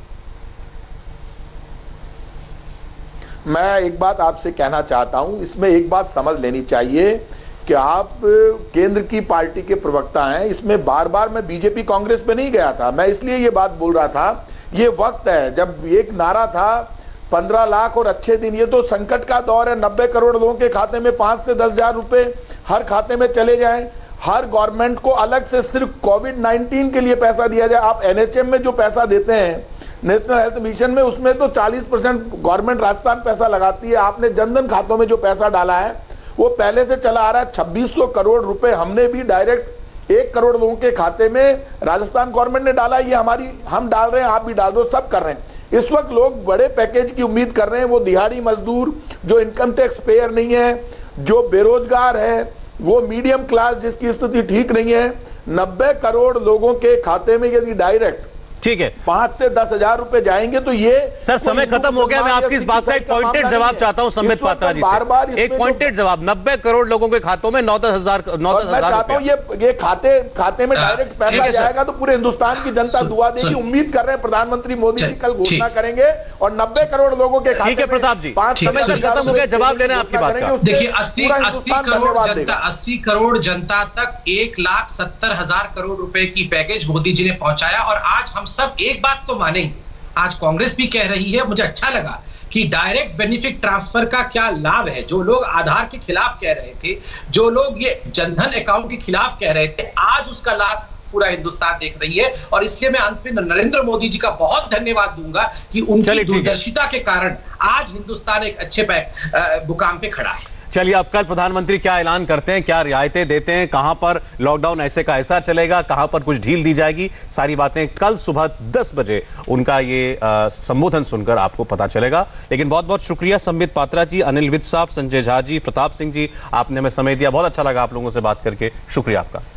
मैं एक बात आपसे कहना चाहता हूं, इसमें एक बात समझ लेनी चाहिए कि आप केंद्र की पार्टी के प्रवक्ता हैं। इसमें बार बार मैं बीजेपी कांग्रेस पे नहीं गया था, मैं इसलिए ये बात बोल रहा था, ये वक्त है जब एक नारा था पंद्रह लाख और अच्छे दिन। ये तो संकट का दौर है, नब्बे करोड़ लोगों के खाते में पांच से दस हजार रुपए हर खाते में चले जाएं। हर गवर्नमेंट को अलग से सिर्फ कोविड नाइन्टीन के लिए पैसा दिया जाए। आप एनएचएम में जो पैसा देते हैं, नेशनल हेल्थ मिशन में, उसमें तो चालीस परसेंट गवर्नमेंट राजस्थान पैसा लगाती है। आपने जनधन खातों में जो पैसा डाला है वो पहले से चला आ रहा है। छब्बीस सौ करोड़ रुपए हमने भी डायरेक्ट एक करोड़ लोगों के खाते में राजस्थान गवर्नमेंट ने डाला। ये हमारी, हम डाल रहे हैं, आप भी डाल दो, सब कर रहे हैं। इस वक्त लोग बड़े पैकेज की उम्मीद कर रहे हैं। वो दिहाड़ी मजदूर, जो इनकम टैक्स पेयर नहीं है, जो बेरोजगार है, वो मीडियम क्लास जिसकी स्थिति ठीक नहीं है, नब्बे करोड़ लोगों के खाते में यदि डायरेक्ट ठीक है पांच से दस हजार रुपए जाएंगे तो ये सर समय खत्म हो गया। मैं आपकी इस बात का एक पॉइंटेड जवाब चाहता हूं संबित पात्रा जी बार बार से। एक पॉइंटेड जवाब, नब्बे करोड़ लोगों के खातों में नौ दस हजार नौ दस हजार चाहता हूं ये ये खाते खाते में डायरेक्ट पैसा जाएगा तो पूरे हिंदुस्तान की जनता दुआ देगी। उम्मीद कर रहे हैं प्रधानमंत्री मोदी जी कल घोषणा करेंगे और नब्बे करोड़ लोगों के खाते। ठीक है प्रताप जी, समय खत्म हो गया, जवाब लेना आपकी बात का। देखिए अस्सी अस्सी करोड़ जनता अस्सी करोड़ जनता तक एक लाख सत्तर हजार करोड़ रुपए की पैकेज मोदी जी ने पहुंचाया। और आज हम सब एक बात तो मानेंगे, आज कांग्रेस भी कह रही है, मुझे अच्छा लगा कि डायरेक्ट बेनिफिट ट्रांसफर का क्या लाभ है। जो लोग आधार के खिलाफ कह रहे थे, जो लोग ये जनधन अकाउंट के खिलाफ कह रहे थे, आज उसका लाभ पूरा हिंदुस्तान देख रही है। और इसलिए मैं अंत में नरेंद्र मोदी जी का बहुत धन्यवाद दूंगा कि उनकी दूरदर्शिता के कारण आज हिंदुस्तान एक अच्छे मुकाम पे खड़ा है। चलिए अब कल प्रधानमंत्री क्या ऐलान करते हैं, क्या रियायतें देते हैं, कहां पर लॉकडाउन ऐसे का ऐसा चलेगा, कहां पर कुछ ढील दी जाएगी, सारी बातें कल सुबह दस बजे उनका ये संबोधन सुनकर आपको पता चलेगा। लेकिन बहुत बहुत शुक्रिया संबित पात्रा जी, अनिल विज साहब, संजय झा जी, प्रताप सिंह जी, आपने हमें समय दिया। बहुत अच्छा लगा आप लोगों से बात करके, शुक्रिया आपका।